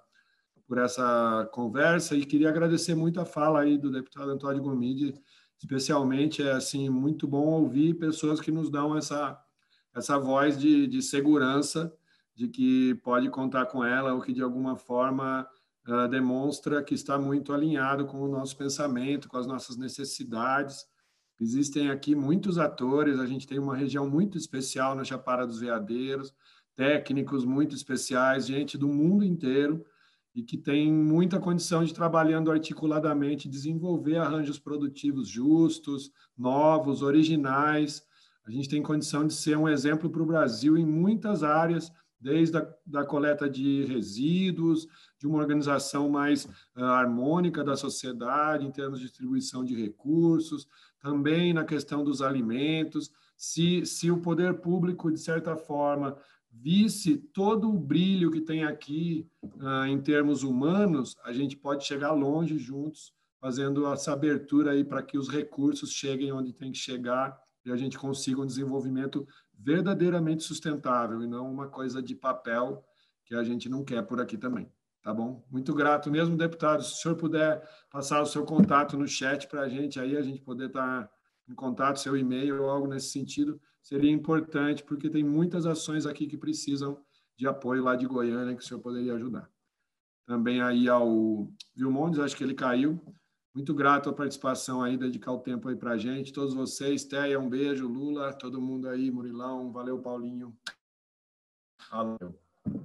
essa conversa, e queria agradecer muito a fala aí do deputado Antônio Gomide, especialmente, é assim, muito bom ouvir pessoas que nos dão essa voz de segurança, de que pode contar com ela, ou que de alguma forma demonstra que está muito alinhado com o nosso pensamento, com as nossas necessidades. Existem aqui muitos atores, a gente tem uma região muito especial na Chapada dos Veadeiros, técnicos muito especiais, gente do mundo inteiro, e que tem muita condição de, trabalhando articuladamente, desenvolver arranjos produtivos justos, novos, originais. A gente tem condição de ser um exemplo para o Brasil em muitas áreas, desde a coleta de resíduos, de uma organização mais harmônica da sociedade, em termos de distribuição de recursos, também na questão dos alimentos. Se o poder público, de certa forma, visse todo o brilho que tem aqui em termos humanos, a gente pode chegar longe juntos, fazendo essa abertura aí para que os recursos cheguem onde tem que chegar e a gente consiga um desenvolvimento verdadeiramente sustentável e não uma coisa de papel que a gente não quer por aqui também. Tá bom? Muito grato mesmo, deputado. Se o senhor puder passar o seu contato no chat para a gente poder estar em contato, seu e-mail ou algo nesse sentido, seria importante, porque tem muitas ações aqui que precisam de apoio lá de Goiânia, que o senhor poderia ajudar. Também aí ao Vilmondes, acho que ele caiu. Muito grato a participação aí, dedicar o tempo aí para a gente. Todos vocês, Teia, um beijo, Lula, todo mundo aí, Murilão, valeu, Paulinho. Valeu.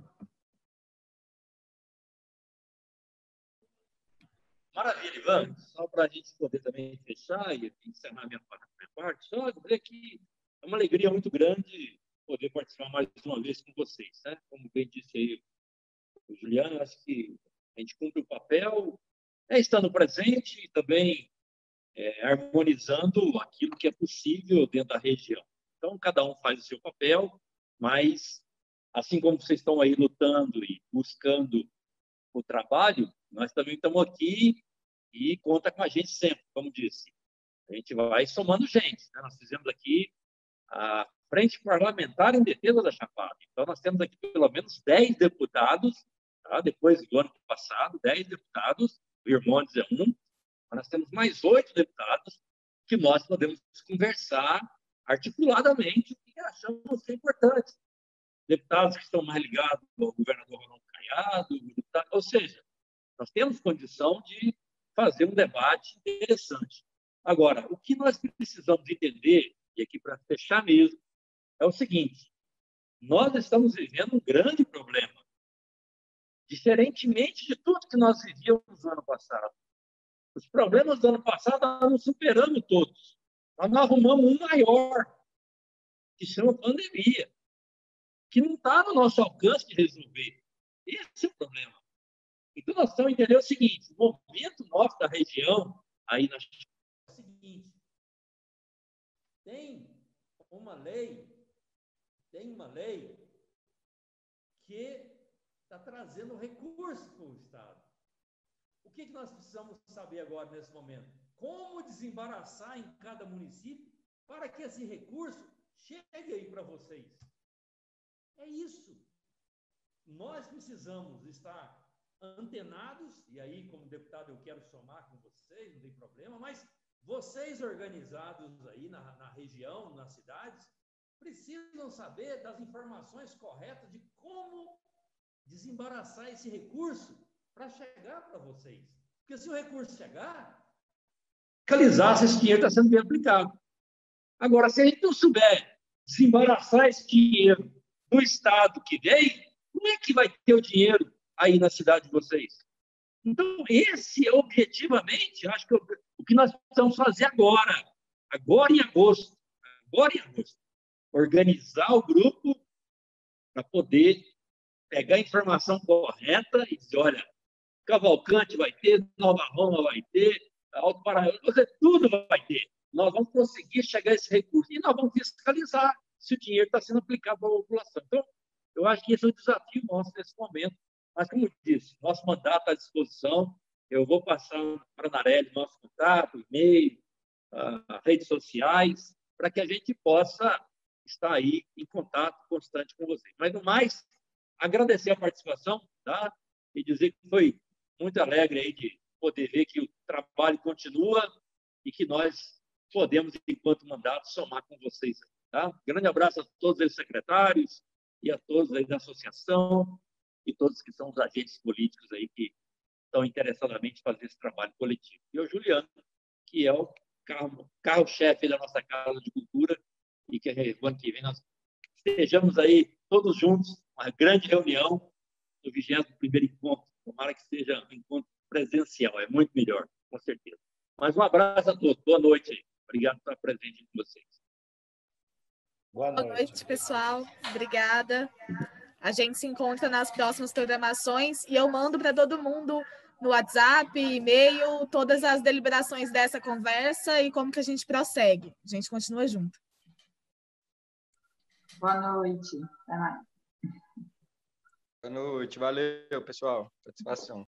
Maravilha, Ivan. Só para a gente poder também fechar e encerrar minha parte, só dizer que é uma alegria muito grande poder participar mais uma vez com vocês, né? Como bem disse aí o Juliano, acho que a gente cumpre o papel, estando presente e também harmonizando aquilo que é possível dentro da região. Então, cada um faz o seu papel, mas, assim como vocês estão aí lutando e buscando o trabalho, nós também estamos aqui e conta com a gente sempre, como disse. A gente vai somando gente, né? Nós fizemos aqui a Frente Parlamentar em Defesa da Chapada. Então, nós temos aqui pelo menos 10 deputados, tá? Depois do ano passado, 10 deputados, o Irmões é um, mas nós temos mais 8 deputados que nós podemos conversar articuladamente o que achamos ser importante. Deputados que estão mais ligados ao governador Ronaldo Caiado, ou seja, nós temos condição de fazer um debate interessante. Agora, o que nós precisamos entender, e aqui para fechar mesmo, é o seguinte: nós estamos vivendo um grande problema, diferentemente de tudo que nós vivíamos no ano passado. Os problemas do ano passado nós não superamos todos. Nós não arrumamos um maior, que chama pandemia, que não está no nosso alcance de resolver. Esse é o problema. Então, nós estamos entendendo o seguinte, o movimento nosso da região, aí na é o seguinte, tem uma lei que está trazendo recursos para o Estado. O que nós precisamos saber agora, nesse momento? Como desembaraçar em cada município para que esse recurso chegue aí para vocês. É isso. Nós precisamos estar antenados, e aí, como deputado, eu quero somar com vocês, não tem problema, mas vocês organizados aí na região, nas cidades, precisam saber das informações corretas de como desembaraçar esse recurso para chegar para vocês. Porque se o recurso chegar, fiscalizar se esse dinheiro está sendo bem aplicado. Agora, se a gente não souber desembaraçar esse dinheiro no estado que vem, como é que vai ter o dinheiro aí na cidade de vocês? Então, esse é objetivamente, acho que o que nós precisamos fazer agora em agosto, organizar o grupo para poder pegar a informação correta e dizer, olha, Cavalcante vai ter, Nova Roma vai ter, Alto Paraíba, tudo vai ter. Nós vamos conseguir chegar a esse recurso e nós vamos fiscalizar se o dinheiro está sendo aplicado para a população. Então, eu acho que esse é o desafio nosso nesse momento. Mas, como eu disse, nosso mandato está à disposição. Eu vou passar para a Narelli nosso contato, e-mail, redes sociais, para que a gente possa estar aí em contato constante com vocês. Mas, no mais, agradecer a participação, tá? E dizer que foi muito alegre aí de poder ver que o trabalho continua e que nós podemos, enquanto mandato, somar com vocês. Tá? Grande abraço a todos os secretários e a todos aí da associação e todos que são os agentes políticos aí que estão interessadamente fazer esse trabalho coletivo. E o Juliano, que é o carro-chefe da nossa Casa de Cultura e que o ano que vem nós estejamos aí todos juntos, uma grande reunião no 21º encontro. Tomara que seja um encontro presencial, é muito melhor, com certeza. Mas um abraço a todos, boa noite aí. Obrigado por estar presente com vocês. Boa noite, pessoal. Obrigada. A gente se encontra nas próximas programações e eu mando para todo mundo no WhatsApp, e-mail, todas as deliberações dessa conversa e como que a gente prossegue. A gente continua junto. Boa noite. Boa noite, valeu, pessoal. Satisfação.